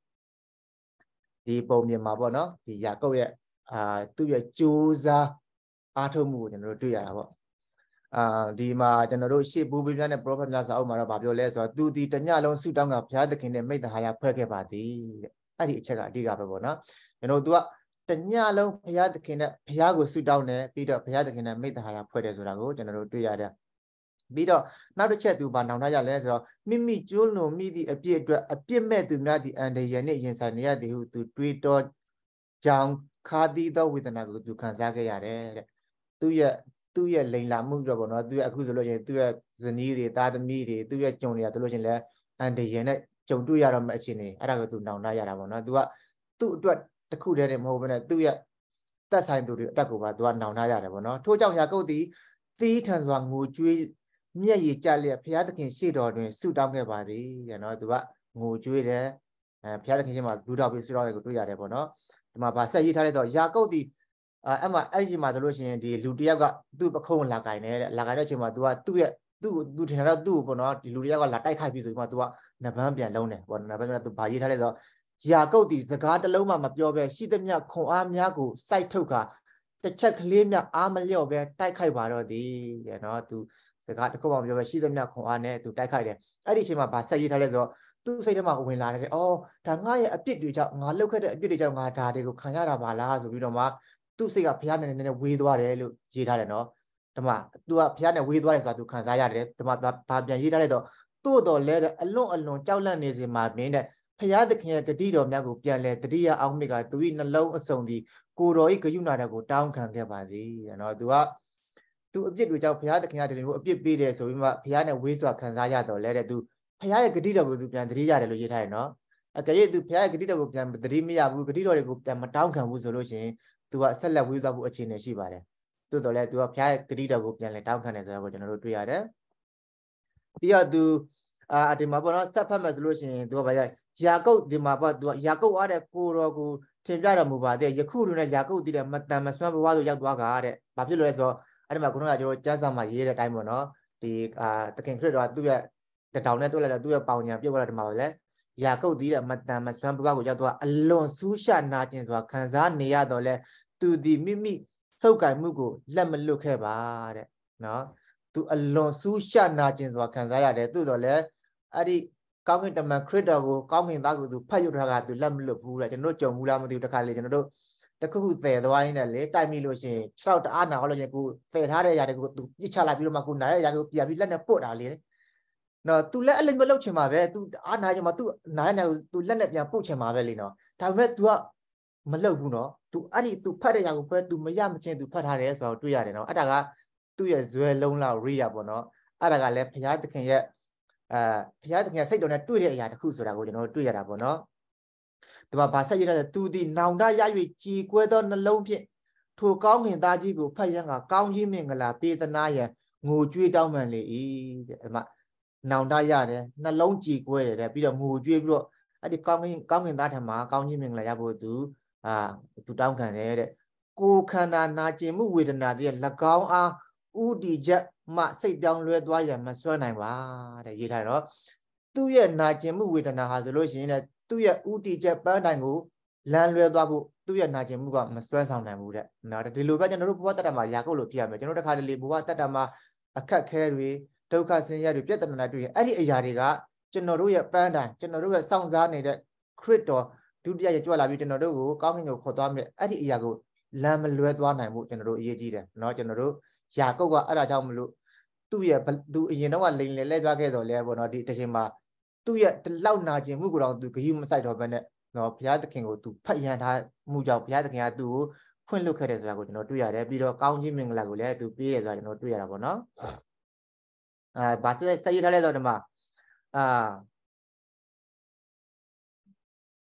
ดีปุ่มเนี่ยมาบ่เนาะดียาก็ရဲ့อ่าသူ့ရဲ့ကြိုးစားအားထုတ်မှုကိုကျွန်တော်တို့တွေ့ရတာပေါ့အာဒီမှာကျွန်တော်တို့ရှေ့ဘူပိပြတဲ့ prophet များစာအုပ်မှာတော့ဗာပြောလဲဆိုတော့သူဒီတညလုံးဆုတောင်းကဘုရားသခင်နဲ့မိတ္တဟာယဖွဲ့ခဲ့ပါသည်တဲ့အဲ့ဒီအချက်ကအဓိကပဲပေါ့နော်ကျွန်တော်တို့ကတညလုံးဘုရားသခင်နဲ့ဘုရားကိုဆုတောင်းတယ်ပြီးတော့ဘုရားသခင်နဲ့မိတ္တဟာယဖွဲ့တယ်ဆိုတာကိုကျွန်တော်တို့တွေ့ရတယ်ပြီးတော့နောက်တစ်ချက်သူဘာနောင်ထားကြလဲဆိုတော့မိမိကျိုးလွန်မိသည့်အပြစ်အတွက်အပြစ်မဲ့သူများသည်အန္တရာယ်နဲ့ရင်ဆိုင်နေရသည်ဟုသူတွေးတောကြောင်းခါသီးသောဝေဒနာကိုသူခံစားခဲ့ရတယ်တဲ့သူရဲ့သူ့ရဲ့လိန်လာမှုတော့ပေါ့နော်သူရဲ့အခုဆိုလို့ရှိရင်သူ့ရဲ့ဇနီးတွေသားသမီးတွေသူ့ရဲ့ကြုံတွေကဆိုလို့ရှိရင်လည်းအန္တရာယ်နဲ့ကြုံတွေ့ရတော့မယ့်အခြေအနေအဲ့ဒါကိုသူနောင်ထားရတာပေါ့နော်သူကသူ့အတွက်တစ်ခုတည်းနဲ့မဟုတ်ဘဲနဲ့သူ့ရဲ့သက်ဆိုင်သူတွေအတက်ကိုပါသူကနောင်ထားရတယ်ပေါ့နော်ထို့ကြောင့်ယာကုပ်သည်သီးထန်စွာငိုကြွေးမျက်ရည်ကျလျက်ဘုရားသခင်ရှေ့တော်တွင်ဆုတောင်းခဲ့ပါသည်တဲ့နော်သူကငိုကြွေးတယ်အဲဘုရားသခင်ရှေ့မှာဒူးထောက်ပြီးဆုတောင်းတယ်ကိုတွေ့ရတယ်ပေါ့နော်ဒီမှာဗာဆက်ရေးထားလိုက်တော့ယာကုပ်ဒီအဲအဲ့မှာအဲ့ဒီမှာဆိုလို့ရှိရင်ဒီလူတယောက်ကသူ့ပခုံးလာကင်နေတဲ့လာကင်တဲ့အချိန်မှာ तू ကသူ့ရဲ့သူ့သူထင်တာတော့သူ့ပေါ့နော်ဒီလူတယောက်ကလာတိုက်ခိုက်ပြီးဆိုဒီမှာ तू ကနဗန်းပြန်လုံးတယ်ပေါ့နဗန်းပြန် तू ဗာရေးထားလိုက်တော့ယာကုပ်ဒီစကားတစ်လုံးမှမပြောပဲရှိသမျှခွန်အားများကိုစိုက်ထုတ်ခါတစ်ချက်ကလေးများအားမလျော့ပဲတိုက်ခိုက်ပါတော့သည်တဲ့နော် तूစကားတစ်ခုမှမပြောပဲရှိသမျှခွန်အားနဲ့သူတိုက်ခိုက်တယ်အဲ့ဒီအချိန်မှာဗာဆက်ရေးထားလဲဆိုတော့သူ့စိတ်ထဲမှာဝင်လာတယ်အော်ဒါငါရဲ့အပြစ်တွေကြောင့်ငါလှုပ်ခတ်တဲ့အပြစ်တွေကြောင့်ငါဒါတွေကိုခံရတာပါလားဆိုပြီးတော့မှသူ့စိတ်ကဘုရားနဲ့နည်းနည်းဝေးသွားတယ်လို့ရေးထားတယ်နော်ဒီမှာ तू ကဘုရားနဲ့ဝေးသွားတယ်ဆိုတာ तू ခံစားရတယ်ဒီမှာဗာပြန်ရေးထားလိုက်တော့သို့တော်လဲအလွန်အလွန်ကြောက်လန့်နေစေမှာမင်းတဲ့ဘုရားသခင်ရဲ့တတိတော်များကိုပြန်လဲတတိယအောင်မြစ်ကသူ၏နှလုံးအစုံဒီကိုတော်၏ဂယုဏတော်ကိုတောင်းခံခဲ့ပါသည်တဲ့နော် तू ကသူအပြစ်တွေကြောင့်ဘုရားသခင်ကဒီလိုမျိုးအပြစ်ပေးတယ်ဆိုပြီးမှဘုရားနဲ့ဝေးစွာခံစားရတော့လဲတဲ့ तू ဘုရားရဲ့ဂတိတော်ကို तू ပြန်တတိရတယ်လို့ရေးထားတယ်နော်အကယ်၍ तू ဘုရားရဲ့ဂတိတော်ကိုပြန်တတိမရဘူးဂတိတော်တွေကိုပြန်မတောင်းခံဘူးဆိုလို့ရှိရင် तू ကဆက်လက်ဝေးသွားဖို့အခြေအနေရှိပါတယ်တိုးတော်လဲ तू ကဘုရားရဲ့ဂတိတော်ကိုပြန်လဲတောင်းခံတယ်ဆိုတာကိုကျွန်တော်တို့တွေ့ရတယ်ပြီးတော့ तू အာဒီမှာပေါ့နော်ဆက်ဖတ်မယ်ဆိုလို့ရှိရင် तू ကဘာရယာကုပ်ဒီမှာပေါ့ तू ကယာကုပ်အားတဲ့ကိုတော်ကိုထင်ပြတော်မူပါတဲ့ယခုတွင်ယာကုပ်တည်တဲ့မတန်မဆွမ်းဘဝသို့ရောက်သွားတာတဲ့ဘာဖြစ်လို့လဲဆိုတော့အဲ့ဒီမှာခုနကကျွန်တော်ကျမ်းစာမှာရေးတဲ့အတိုင်းပေါ့နော်ဒီအာသခင်ခရစ်တော်ကသူ့ရဲ့တထောင်နဲ့တွေ့လိုက်တော့သူ့ရဲ့ပေါင်ညာပြုတ်လာတယ်မှာပါလေယာကုပ်တည်တဲ့မတန်မဆွမ်းဘဝကိုရောက်သွားအလွန်ဆူးရှနာကျင်စွာခံစားနေရတော့လဲသူဒီမိမိဆုပ်ကင်မှုကိုလက်မလွတ်ခဲ့ပါတဲ့နော်သူအလွန်ဆူးရှနာကျင်စွာခံစားရတယ်သို့တော်လဲအဲ့ဒီကောင်းကင်တမန်ခရစ်တော်ကိုကောင်းကင်သားကိုသူဖတ်ရထားတာသူလက်မလွတ်ဘူးတဲ့ကျွန်တော်တို့ကြုံဘူးလားမသိဘူးတခါလေကျွန်တော်တို့တခုခုသယ်သွားရင်းနဲ့လေတိုက်မိလို့ရှိရင်ခြေထောက်တအားနာလို့ရှိရင်ကိုသယ်ထားတဲ့ຢာတွေကိုသူပြစ်ချလိုက်ပြီးတော့မှကိုနားတဲ့ຢာကိုပြန်ပြီးလက်နဲ့ပုတ်တာလေနော်သူလက်အလိမ့်မလုပ်ချင်ပါပဲသူအားနာချင်မှာသူနားတဲ့ຢာကိုသူလက်နဲ့ပြန်ပုတ်ချင်ပါပဲလေနော်ဒါပေမဲ့ तू ကမလုပ်ဘူးနော် तू အဲ့ဒီ तू ဖတ်တဲ့ຢာကိုပဲ तू မရမချင်း तू ဖတ်ထားတယ်ဆိုတော့တွေ့ရတယ်နော်အဲ့ဒါကသူ့ရဲ့ဇွဲလုံးလောက်ရိရပေါ့နော်အဲ့ဒါကလည်းဘုရားသခင်ရဲ့အဲဘုရားသခင်စိတ်တော်နဲ့တွေ့တဲ့အရာတစ်ခုဆိုတာကိုကျွန်တော်တို့တွေ့ရတာပေါ့နော်ဒီမှာဗာဆက်ရတဲ့သူဒီနောင်တရ၍ကြည်ကွဲသောနှလုံးဖြင့်ထိုကောင်းကင်သားကြီးကိုဖတ်ရန်ကကောင်းကြီးမင်္ဂလာပေးသနာရန်ငိုကြွေးတောင်းပန်လေ၏တဲ့ဒီမှာနောင်တရတယ်နှလုံးကြည်ကွဲတယ်တဲ့ပြီးတော့ငိုကြွေးပြီးတော့အဲ့ဒီကောင်းကင်ကောင်းကင်သားထံမှာကောင်းကြီးမင်္ဂလာရဖို့သူအာသူတောင်းခံတယ်တဲ့ကိုခန္ဓာနာကျင်မှုဝေဒနာတည်း၎င်းအားဥတီချက်မှစိတ်ပြောင်းလွဲသွားရန်မစွမ်းနိုင်ပါတဲ့ရေးထားတော့သူ့ရဲ့နာကျင်မှုဝေဒနာဟာဆိုလို့ရှိရင်သူ့ရဲ့ဥတီချက်ပန်းတိုင်ကိုလမ်းလွဲသွားဖို့သူ့ရဲ့နာကျင်မှုကမစွမ်းဆောင်နိုင်ဘူးတဲ့နော်ဒီလိုပဲကျွန်တော်တို့ဘဝတတ္တမှာယာကုပ်လို့ဖြစ်ရမယ်ကျွန်တော်တို့တစ်ခါတလေဘဝတတ္တမှာအခက်ခဲတွေဒုက္ခဆင်းရဲတွေပြဿနာတွေအဲ့ဒီအရာတွေကကျွန်တော်တို့ရဲ့ပန်းတိုင်ကျွန်တော်တို့ရဲ့စောင့်စားနေတဲ့ခရစ်တော်ဒုတိယရကြွလာပြီးကျွန်တော်တို့ကိုကောင်းကင်ကိုခေါ်သွားမယ်အဲ့ဒီအရာကိုလမ်းမလွဲသွားနိုင်မှုကျွန်တော်တို့အရေးကြီးတယ်နော်ကျွန်တော်တို့ယာကုပ်ကအဲ့ဒါကြောင့်မလို့သူ့ရဲ့သူအရင်တော့ကလိန်လေလဲပြခဲ့တော့လဲပေါ့နော်ဒီတစ်ချိန်မှာသူ့ရဲ့ဒီလောက်နာကျင်မှုကိုတော့သူဂရုမစိုက်တော့ဘဲနဲ့နော်ဘုရားသခင်ကိုသူဖတ်ရန်ထားမှုကြောင့်ဘုရားသခင်ကသူ့ကိုဖွင့်လွှတ်ခဲ့တယ်ဆိုတာကိုကျွန်တော်တွေ့ရတယ်ပြီးတော့ကောင်းကြီးမင်္ဂလာကိုလည်းသူပေးတယ်ဆိုတာကျွန်တော်တွေ့ရတာပေါ့နော်အာဗာဆက်ဆက်ရထားလဲတော့ဒီမှာအာ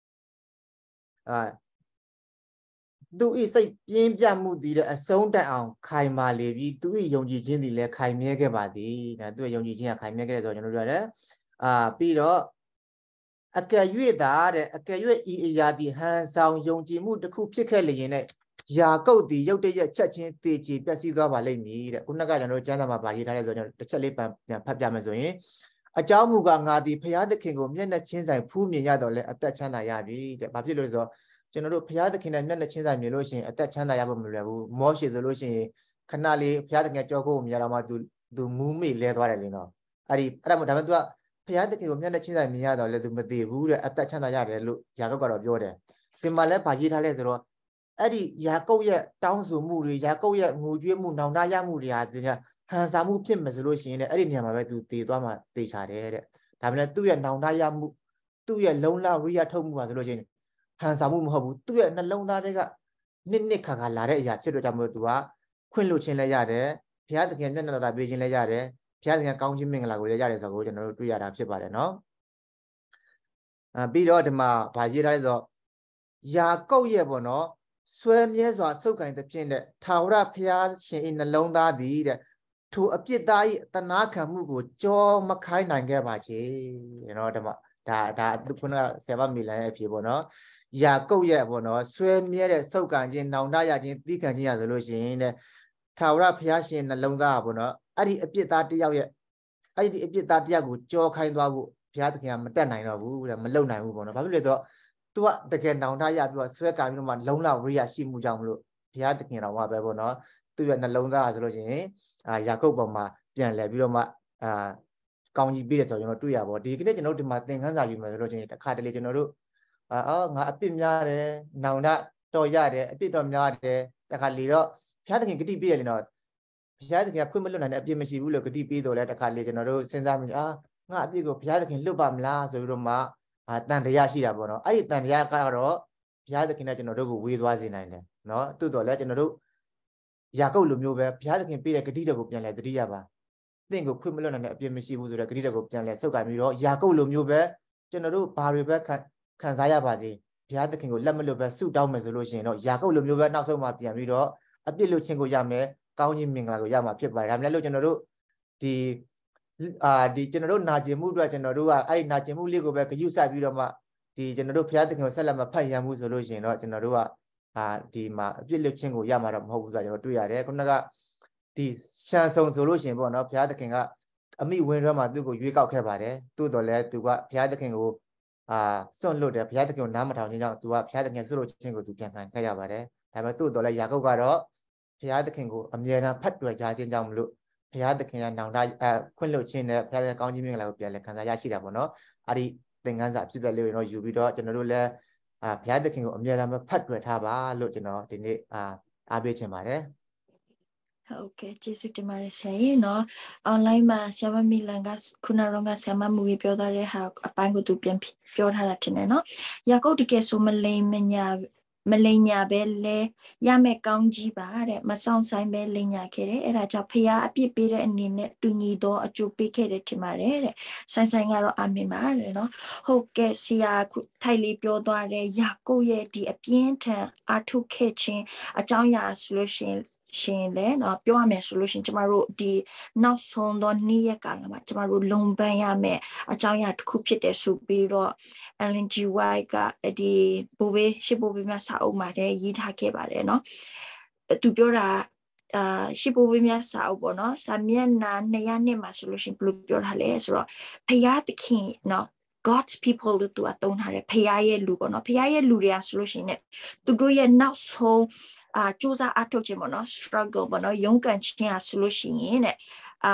อ่าသူဤစိတ်ပြင်းပြမှုတည်တဲ့အဆုံးတက်အောင်ခိုင်မာလေပြီးသူဤယုံကြည်ခြင်းတည်လည်းခိုင်မြဲခဲ့ပါသည်ဒါသူရဲ့ယုံကြည်ခြင်းကခိုင်မြဲခဲ့တယ်ဆိုတော့ကျွန်တော်တို့ရတယ်အာပြီးတော့အကယ်၍သာတဲ့အကယ်၍ဤအရာသည်ဟန်ဆောင်ယုံကြည်မှုတစ်ခုဖြစ်ခဲ့လျင်နဲ့ယာကုပ်သည်ရုတ်တရက်ချက်ချင်းတည်ကြည်ပျက်စီးသွားပါလိမ့်မည်တဲ့ခုနကကျွန်တော်တို့ကျမ်းစာမှာဗာရေးထားတဲ့ဆိုတော့ကျွန်တော်တစ်ချက်လေးပြန်ဖတ်ပြမယ်ဆိုရင်အကြောင်းမူကားငါသည်ဖျားသခင်ကိုမျက်နှာချင်းဆိုင်ဖူးမြင်ရတော့လဲအသက်ချမ်းသာရပြီတဲ့ဘာဖြစ်လို့လဲဆိုတော့ကျွန်တော်တို့ဖျားသခင်နဲ့မျက်နှာချင်းဆိုင်မြင်လို့ရှိရင်အသက်ချမ်းသာရဖို့မလွယ်ဘူးမောရှိဆိုလို့ရှိရင်ခဏလေးဖျားသခင်ကြောက်ဖို့မြင်ရတော့မှသူသူမူးမိလဲသွားတယ်လေနော်အဲ့ဒီအဲ့ဒါမှဒါမှသူကဖျားသခင်ကိုမျက်နှာချင်းဆိုင်မြင်ရတော့လဲသူမသိဘူးတဲ့အသက်ချမ်းသာရတယ်လို့ယာကုပ်ကတော့ပြောတယ်ဒီမှာလဲဗာရေးထားလဲဆိုတော့အဲ့ဒီယာကုပ်ရဲ့တောင်းဆိုမှုတွေယာကုပ်ရဲ့ငိုကြွေးမှုနောင်တရမှုတွေဟာဒီဟန်စာမှုဖြစ်မယ်ဆိုလို့ရှိရင်လည်းအဲ့ဒီနေရာမှာပဲသူတည်သွားမှတည်ချတယ်တဲ့ဒါပေမဲ့သူ့ရဲ့နောင်တရမှုသူ့ရဲ့လုံလဝိရိယထုတ်မှုပါဆိုလို့ရှိရင်ဟန်စာမှုမဟုတ်ဘူးသူ့ရဲ့နှလုံးသားတွေကနစ်နစ်ခါခါလာတဲ့အရာဖြစ်တော့ကြောင့်မို့သူကခွင့်လွှတ်ခြင်းလည်းရတယ်ဘုရားသခင်မျက်နှာသာပေးခြင်းလည်းရတယ်ဘုရားသခင်ကောင်းခြင်းမင်္ဂလာကိုလည်းရတယ်ဆိုတော့ကျွန်တော်တို့တွေ့ရတာဖြစ်ပါတယ်နော်အဲပြီးတော့ဒီမှာဗာရေးထားဆိုယာကုပ်ရဲ့ပေါ့နော်ဆွဲမြဲစွာစုပ်ကင်တဲ့ဖြစ်တဲ့ထာဝရဘုရားရှင်၏နှလုံးသားသည်တဲ့ထိုအပြစ်သား၏တနာခံမှုကိုကြောမခိုင်းနိုင်ခဲ့ပါချေနော်ဒီမှာဒါဒါခုနကဆယ်ပါမီလန်ရဲ့အဖြစ်ပေါ့နော်ယာကုပ်ရဲ့ပေါ့နော်ဆွဲမြဲတဲ့စုပ်ကန်ခြင်းနောင်တရခြင်းသီးခံခြင်းရဆိုလို့ရှိရင်တဲ့ထာဝရဘုရားရှင်နှလုံးသားပေါ့နော်အဲ့ဒီအပြစ်သားတစ်ယောက်ရဲ့အဲ့ဒီအပြစ်သားတစ်ယောက်ကိုကြောခိုင်းသွားဖို့ဘုရားသခင်ကမတက်နိုင်တော့ဘူးတဲ့မလုံနိုင်ဘူးပေါ့နော်ဘာဖြစ်လဲဆိုတော့သူကတကယ်နောင်တရပြီးတော့ဆွဲကန်ပြီးတော့မှလုံလဝိရိယရှိမှုကြောင့်မလို့ဘုရားသခင်တော်ကပဲပေါ့နော်သူ့ရဲ့နှလုံးသားဆိုလို့ရှိရင်အာယာကုပ်ပေါ်မှာပြန်လဲပြီးတော့မှအာကောင်းကြီးပေးတယ်ဆိုတော့ကျွန်တော်တွေ့ရပါဘောဒီကနေ့ကျွန်တော်တို့ဒီမှာသင်ခန်းစာယူမယ်ဆိုတော့ချင်းတစ်ခါတလေကျွန်တော်တို့အော်ငါအပြစ်များတယ်နောင်တတော်ရတယ်အပြစ်တော်များတယ်တစ်ခါလေတော့ဘုရားသခင်ဂတိပေးရလေတော့ဘုရားသခင်ကခွင့်မလွတ်နိုင်တဲ့အပြစ်မရှိဘူးလို့ဂတိပေးတော့လဲတစ်ခါလေကျွန်တော်တို့စဉ်းစားမိအာငါအပြစ်ကိုဘုရားသခင်လွတ်ပါမလားဆိုပြီးတော့မှအာတန်တရားရှိတာပေါ့နော်အဲ့ဒီတန်တရားကတော့ဘုရားသခင်နဲ့ကျွန်တော်တို့ကိုဝေးသွားစေနိုင်တယ်နော်သို့တော်လဲကျွန်တော်တို့ယာကုပ်လိုမျိုးပဲဘုရားသခင်ပေးတဲ့ဂတိတော်ကိုပြန်လဲသတိရပါသင်ကိုခွင့်မလွတ်နိုင်တဲ့အပြစ်မရှိဘူးဆိုတဲ့ဂတိတော်ကိုပြန်လဲဆုတ်ကင်ပြီးတော့ယာကုပ်လိုမျိုးပဲကျွန်တော်တို့ဘာတွေပဲခံခံစားရပါစေဘုရားသခင်ကိုလက်မလွတ်ပဲဆုတောင်းမယ်ဆိုလို့ရှိရင်တော့ယာကုပ်လိုမျိုးပဲနောက်ဆုံးမှပြန်ပြီးတော့အပြစ်လွတ်ခြင်းကိုရမယ်ကောင်းခြင်းမင်္ဂလာကိုရမှာဖြစ်ပါတယ်ဒါမှလည်းလို့ကျွန်တော်တို့ဒီအာဒီကျွန်တော်တို့နာကျင်မှုအတွက်ကျွန်တော်တို့ကအဲ့ဒီနာကျင်မှုလေးကိုပဲဂရုစိုက်ပြီးတော့မှဒီကျွန်တော်တို့ဘုရားသခင်ကိုဆက်လက်မဖတ်ရမှုဆိုလို့ရှိရင်တော့ကျွန်တော်တို့ကအာဒီမှာအပြစ်လွတ်ခြင်းကိုရမှာတော့မဟုတ်ဘူးဆိုတာကျွန်တော်တွေ့ရတယ်ခုနကဒီရှန်ဆုံဆိုလို့ရှိရင်ပေါ့နော်ဘုရားသခင်ကအမိဝင်ရွက်မှာသူ့ကိုရွေးကောက်ခဲ့ပါတယ်သို့တော်လည်းသူကဘုရားသခင်ကိုအာစွန့်လွတ်တယ်ဘုရားသခင်ကိုနားမထောင်ခြင်းကြောင့်သူကဘုရားသခင်စွန့်လွတ်ခြင်းကိုသူပြန်ခံခဲ့ရပါတယ်ဒါပေမဲ့သို့တော်လည်းယာကုပ်ကတော့ဘုရားသခင်ကိုအမြဲတမ်းဖတ်တွေ့ကြခြင်းကြောင့်မလို့ဘုရားသခင်ကနောင်တအခွင့်လွတ်ခြင်းနဲ့ဘုရားသခင်ကောင်းခြင်းမင်္ဂလာကိုပြန်လဲခံစားရရှိတာပေါ့နော်အဲ့ဒီသင်ခန်းစာဖြစ်ပျက်လေးတွေတော့ယူပြီးတော့ကျွန်တော်တို့လည်းအာဘုရားသခင်ကိုအမြဲတမ်းဖတ်တွေ့ထားပါလို့ကျွန်တော်ဒီနေ့အာအားပေးချင်ပါတယ်ဟုတ်ကဲ့ကျေးဇူးတင်ပါတယ်ဆရာကြီးเนาะ online မှာဆရာမမီလန်ကခုနကဆရာမမူကြီးပြောတဲ့ဟာအပိုင်းကိုသူပြန်ပြောထားတာတင်တယ်เนาะယာကုပ်တကယ်ဆိုမလိမ်မညာမလိမ်ညာပဲလဲရမယ်ကောင်းကြီးပါတဲ့မဆောင်ဆိုင်ပဲလိမ်ညာခဲ့တယ်အဲ့ဒါကြောင့်ဖခင်အပြစ်ပေးတဲ့အနေနဲ့တူညီတော့အကျိုးပေးခဲ့တယ်ထင်ပါတယ်တဲ့ဆိုင်ဆိုင်ကတော့အာမင်ပါတဲ့เนาะဟုတ်ကဲ့ဆရာထိုက်လေးပြောသွားတဲ့ယာကုပ်ရဲ့ဒီအပြင်းထန်အာထုခဲ့ခြင်းအကြောင်းအရာဆိုလို့ရှိရင်ရှင်လဲเนาะပြောရမယ်ဆိုလို့ရှင်ကျမတို့ဒီနောက်ဆုံးသောနေ့ရက်ကာလမှာကျမတို့လုံပန်းရမယ်အကြောင်းအရာတစ်ခုဖြစ်တယ်ဆိုပြီးတော့ Ellen G. White ကဒီဘူဘေးရှစ်ဘူဘေးများစာအုပ်မှာတည်းရေးထားခဲ့ပါတယ်เนาะသူပြောတာအာရှစ်ဘူဘေးများစာအုပ်ပေါ့เนาะစာမျက်နှာနှစ်ရာနှစ်မှာဆိုလို့ရှင်ဘယ်လိုပြောထားလဲဆိုတော့ဖယားသခင်เนาะGod's people လို့သူအသုံးထားတယ်ဖယားရဲ့လူပေါ့နော်ဖယားရဲ့လူတွေကဆိုလို့ရှိရင်သူတို့ရဲ့နောက်ဆုံးအာစူးစမ်းအထောက်ခြင်းပေါ့နော် struggle ပေါ့နော်ရုန်းကန်ခြင်းဟာဆိုလို့ရှိရင်တဲ့အာ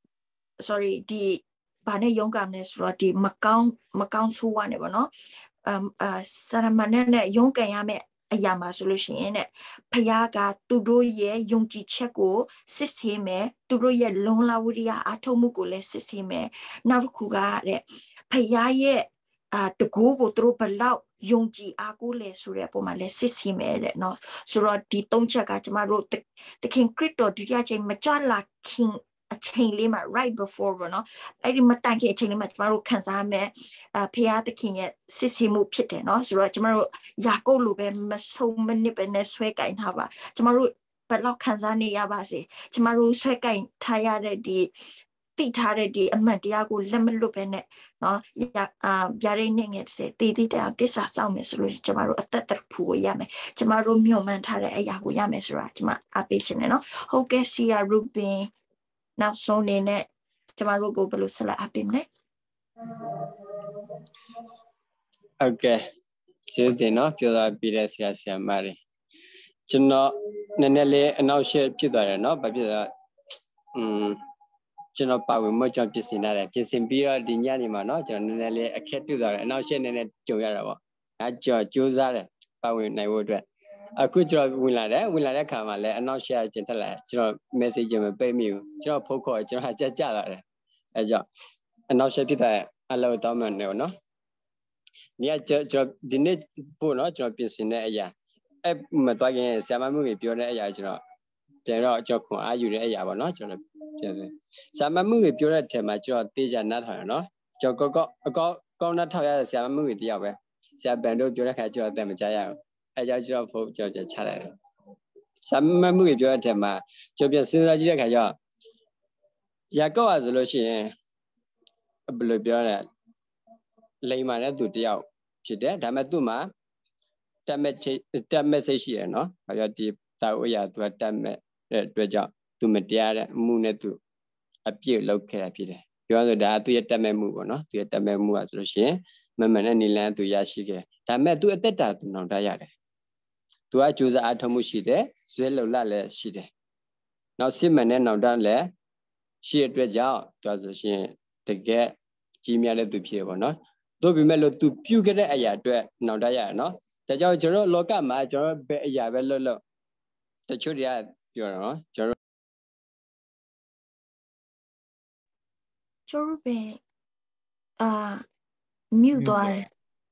sorry ဒီဘာနဲ့ရုန်းကန်လဲဆိုတော့ဒီမကောင်းမကောင်းဆိုးဝါးနေပေါ့နော်အမ်အာဆရမနဲ့နဲ့ရုန်းကန်ရမယ့်အရာမှာဆိုလို့ရှိရင်တဲ့ဖယားကသူတို့ရဲ့ယုံကြည်ချက်ကိုစစ်ဆေးမယ်သူတို့ရဲ့လုံလဝိရိယအထောက်မှုကိုလည်းစစ်ဆေးမယ်နောက်တစ်ခုကတဲ့ဖယားရဲ့အာတကူကိုသူတို့ဘလောက်ယုံကြည်အားကိုးလဲဆိုတဲ့အပေါ်မှာလဲစစ်ဆေးမယ်တဲ့နော်ဆိုတော့ဒီသုံးချက်ကကျမတို့တခင်ခရစ်တော်ဒုတိယချိန်မကြွလာခင်အချိန်လေးမှာ right before ပေါ့နော်အဲ့ဒီမတိုင်ခင်အချိန်လေးမှာကျမတို့ခံစားမယ်အဖရာသခင်ရဲ့စစ်ဆေးမှုဖြစ်တယ်နော်ဆိုတော့ကျမတို့ယာကုပ်လိုပဲမဆုံးမနစ်ပဲနဲ့ဆွဲကင်ထားပါကျမတို့ဘယ်လောက်ခံစားနေရပါစေကျမတို့ဆွဲကင်ထားရတဲ့ဒီတိထားတဲ့ဒီအမှန်တရားကိုလက်မလွတ်ပဲနဲ့နော်အာဗျာဒိတ်နေငယ်စေတည်တည်တရားကိစ္စဆောင်မယ်ဆိုလို့ကျမတို့အသက်တရဖူကိုရမယ်ကျမတို့မျှော်မှန်းထားတဲ့အရာကိုရမယ်ဆိုတာကျမအပေးရှင်တယ်နော်ဟုတ်ကဲ့ဆီယာရူဘင်နောက်ဆုံးနေနဲ့ကျမတို့ကိုဘယ်လိုဆက်လက်အပေးမလဲဟုတ်ကဲ့ကျေးဇူးတင်နော်ပြောသားပြတဲ့ဆရာဆရာမတွေကျွန်တော်နည်းနည်းလေးအနောက်ရှေ့ဖြစ်သွားတယ်နော်ဘာဖြစ်လဲอืมကျွန်တော်ပါဝင်မကြောင့်ပြင်ဆင်ရတယ်ပြင်ဆင်ပြီးတော့ဒီညနေမှာနော်ကျွန်တော်နည်းနည်းလေးအခက်တွေ့သွားတယ်အနောက်ရှေ့နည်းနည်းကြုံရတာပေါ့အဲကြော်ကြိုးစားတယ်ပါဝင်နိုင်ဖို့အတွက်အခုကျွန်တော်ဝင်လာတယ်ဝင်လာတဲ့ခါမှာလည်းအနောက်ရှေ့ပြင်ထက်လာကျွန်တော် message မပေးမိဘူးကျွန်တော်ဖုတ်ခေါ်ကျွန်တော်ကြက်ကြလာတယ်အဲကြောင့်အနောက်ရှေ့ဖြစ်တဲ့အလုပ်တောင်းမှန်တယ်နော်ဒီကကျွန်တော်ဒီနေ့ပို့နော်ကျွန်တော်ပြင်ဆင်တဲ့အရာအဲ့မသွားခင်ဆရာမမှုကြီးပြောတဲ့အရာကျွန်တော်ပြန်တော့ကျွန်တော်ခွန်အားယူတဲ့အရာပေါ့နော်ကျွန်တော်ပြန်တယ်ဆရာမမှုကြီးပြောတဲ့အထက်မှာကျွန်တော်တေးကြနားထောင်ရနော်ကျွန်တော်ကောအကောကောင်းနှထောက်ရတဲ့ဆရာမမှုကြီးတယောက်ပဲဆရာဗန်တို့ပြောတဲ့ခါကျွန်တော်တက်မကြရဘူးအဲကြောင့်ကျွန်တော်ဖုန်းကျွန်တော်ပြန်ချလိုက်တယ်ဆရာမမှုကြီးပြောတဲ့အထက်မှာကျွန်တော်ပြန်စဉ်းစားကြည့်တဲ့ခါကျတော့ရာကောက်ရဆိုလို့ရှိရင်ဘယ်လိုပြောလဲလိမ္မာတဲ့သူတယောက်ဖြစ်တယ်ဒါပေမဲ့သူ့မှာတက်မဲ့တက်မဲ့စိတ်ရှိရနော်ဘာပြောဒီသာဝရသူကတက်မဲ့တဲ့အတွက်ကြောင့်သူမတရားတဲ့အမှုနဲ့သူအပြည့်လောက်ခဲ့တာဖြစ်တယ်ပြောဆိုဒါသူရဲ့တက်မဲ့မှုပေါ့နော်သူရဲ့တက်မဲ့မှုကဆိုလို့ရှိရင်မမှန်တဲ့နိလန်းသူရရှိခဲ့ဒါပေမဲ့သူအသက်တာသူနောင်တရတယ်သူကကြိုးစားအားထုတ်မှုရှိတယ်ဇွဲလုံလလည်းရှိတယ်နောက်စစ်မှန်တဲ့နောင်တလည်းရှိတဲ့အတွက်ကြောင့်သူဆိုရှင်တကယ်ကြီးမြတ်တဲ့သူဖြစ်ရပေါ့နော်တို့ပေမဲ့လို့သူပြုခဲ့တဲ့အရာအတွက်နောင်တရရနော်ဒါကြောင့်ကျွန်တော်လောကမှာကျွန်တော်ဘယ်အရာပဲလွတ်လွတ်တချို့တွေကပြောတော့နော်ကျွန်တော်ကျိုးပဲအာမြူသွားတယ်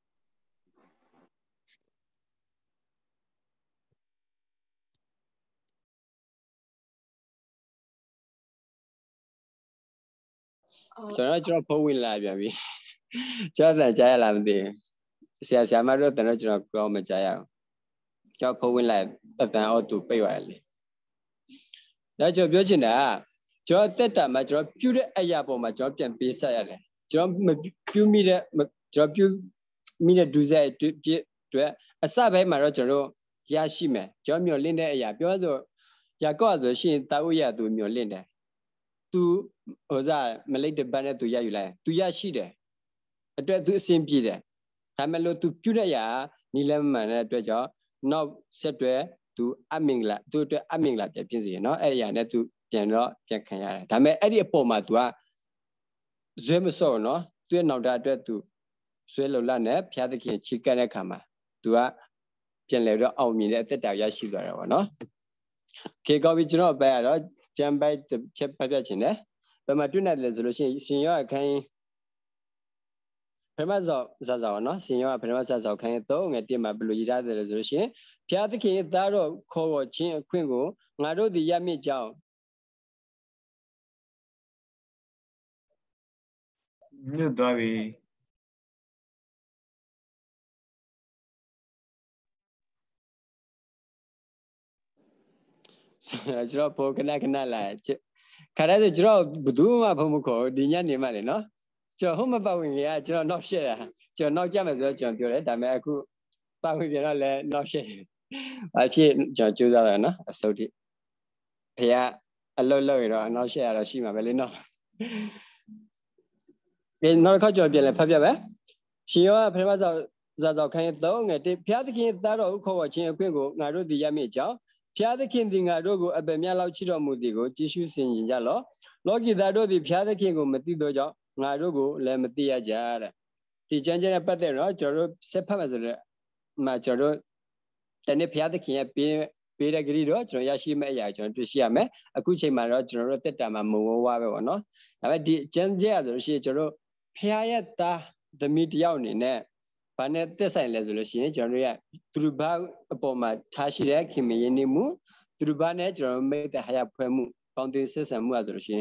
ကျွန်တော်ကျွန်တော်ဖုန်းဝင်လာပြန်ပြီကျွန်တော်ကြားရလားမသိဘူးဆရာဆရာမတို့တန်းကျွန်တော်ကောင်းမကြားရအောင်ကျွန်တော်ဖုန်းဝင်လာတတန်အော်သူပိတ်သွားတယ်လေဒါကျွန်တော်ပြောချင်တာကကျွန်တော်တက်တာမှာကျွန်တော်ပြုတဲ့အရာပေါ်မှာကျွန်တော်ပြန်ပေးဆက်ရတယ်ကျွန်တော်မပြုမိတဲ့ကျွန်တော်ပြုမိတဲ့ဒူးဆက်ပြည့်အတွက်အစပိုင်းမှာတော့ကျွန်တော်ရရှိမယ်ကျွန်တော်မျှော်လင့်တဲ့အရာပြောဆိုရာကော့ဆိုရှင်တာဥရသူမျှော်လင့်တယ်သူဟိုစားမလိတ်တပတ်နဲ့သူရယူလိုက်သူရရှိတယ်အတွက်သူအဆင်ပြေတယ်ဒါမဲ့လို့သူပြုတဲ့အရာနီလမ်းမှန်တဲ့အတွက်ကြောင့်နောက်ဆက်တွဲသူအမင်္ဂလာသူအတွက်အမင်္ဂလာပြန်ပြင်စီရနော်အဲ့ဒီအရာနဲ့သူပြန်တော့ပြန်ခံရတယ်ဒါမဲ့အဲ့ဒီအပေါ်မှာ तू ကဇွဲမစော့နော်သူ့ရဲ့နောက်တာအတွက် तू ဇွဲလုံလနဲ့ဖျားသခင်ချီကပ်တဲ့ခါမှာ तू ကပြန်လဲတော့အောင်မြင်တဲ့အသက်တာရရှိသွားတာပေါ့နော်ခေကောပြီးကျွန်တော်အပိုက်ကတော့ဂျမ်ပိုက်ချက်ဖတ်ပြချင်တယ်ဘယ်မှာတွေ့နေတယ်ဆိုလို့ရှိရင်ရှင်ရောအခန်းပထမဆုံးဇာဇာနော်ရှင်ရောပထမဇာဇာခန်းသုံးငယ်တင်မှာဘယ်လိုရည်ထားတယ်လဲဆိုလို့ရှိရင်ဖျားသခင်သားတော်ခေါ်ပေါ်ခြင်းအခွင့်ကိုငါတို့ဒီရမြင့်ကြောင်းမြုပ်သွားပြီကျွန်တော်ဘောကနကနလာခါရဲဆိုကျွန်တော်ဘယ်သူမှဖုံးမခေါ်ဒီညနေမှလေနော်ကျွန်တော်ဟုတ်မပတ်ဝင်ကြီးကကျွန်တော်နောက်ရှက်တာကျွန်တော်နောက်ကြမယ်ဆိုတော့ကျွန်တော်ပြောတယ်ဒါပေမဲ့အခုပတ်ဝင်ပြန်တော့လည်းနောက်ရှက်ဘာဖြစ်ကျွန်တော်ကြိုးစားရနော်အစုပ်တိဖေကအလုတ်လုတ်ရတော့နောက်ရှက်ရတော့ရှိမှာပဲလေနော်ဒီနောက်တစ်ခါကျွန်တော်ပြန်လဲဖတ်ပြပဲရှင်ရောပထမဆုံးဇာတော်ခိုင်းသုံးငယ်တိဖျားသခင်သားတော်ဥခေါ်ဝခြင်းအခွင့်ကိုငါတို့ဒီရမြင့်ကြောင်းဖျားသခင်သည်ငါတို့ကိုအပယ်များလောက်ချစ်တော်မူသည်ကိုကြည်ရှုဆင်ခြင်ကြလော့လောကီသားတို့သည်ဖျားသခင်ကိုမသိသောကြောင့်ငါတို့ကိုလည်းမသိရကြတဲ့ဒီကျမ်းကျမ်းနဲ့ပတ်သက်တော့ကျွန်တော်တို့ဆက်ဖတ်မှဆိုတော့မှကျွန်တော်တို့တနေ့ဖျားသခင်ရဲ့ပေးပေးတဲ့ဂရီတော့ကျွန်တော်ရရှိမဲ့အရာကျွန်တော်တွေ့ရှိရမယ်အခုချိန်မှာတော့ကျွန်တော်တို့တက်တာမှာမုံဝဝပဲပေါ့နော်ဒါပေမဲ့ဒီကျမ်းကျမ်းဆိုလို့ရှိရင်ကျွန်တော်တို့ဖျားရဲ့သားသမီးတယောက်အနေနဲ့ဘာနဲ့တက်ဆိုင်လဲဆိုလို့ရှိရင်ကျွန်တော်တို့ရသူတို့ဘာအပေါ်မှာထားရှိတဲ့ခင်မရင်းနေမှုသူတို့ဘာနဲ့ကျွန်တော်မိတ်တဲ့ဟာရဖွဲမှုပေါင်းတင်ဆက်ဆံမှုอ่ะဆိုလို့ရှိရင်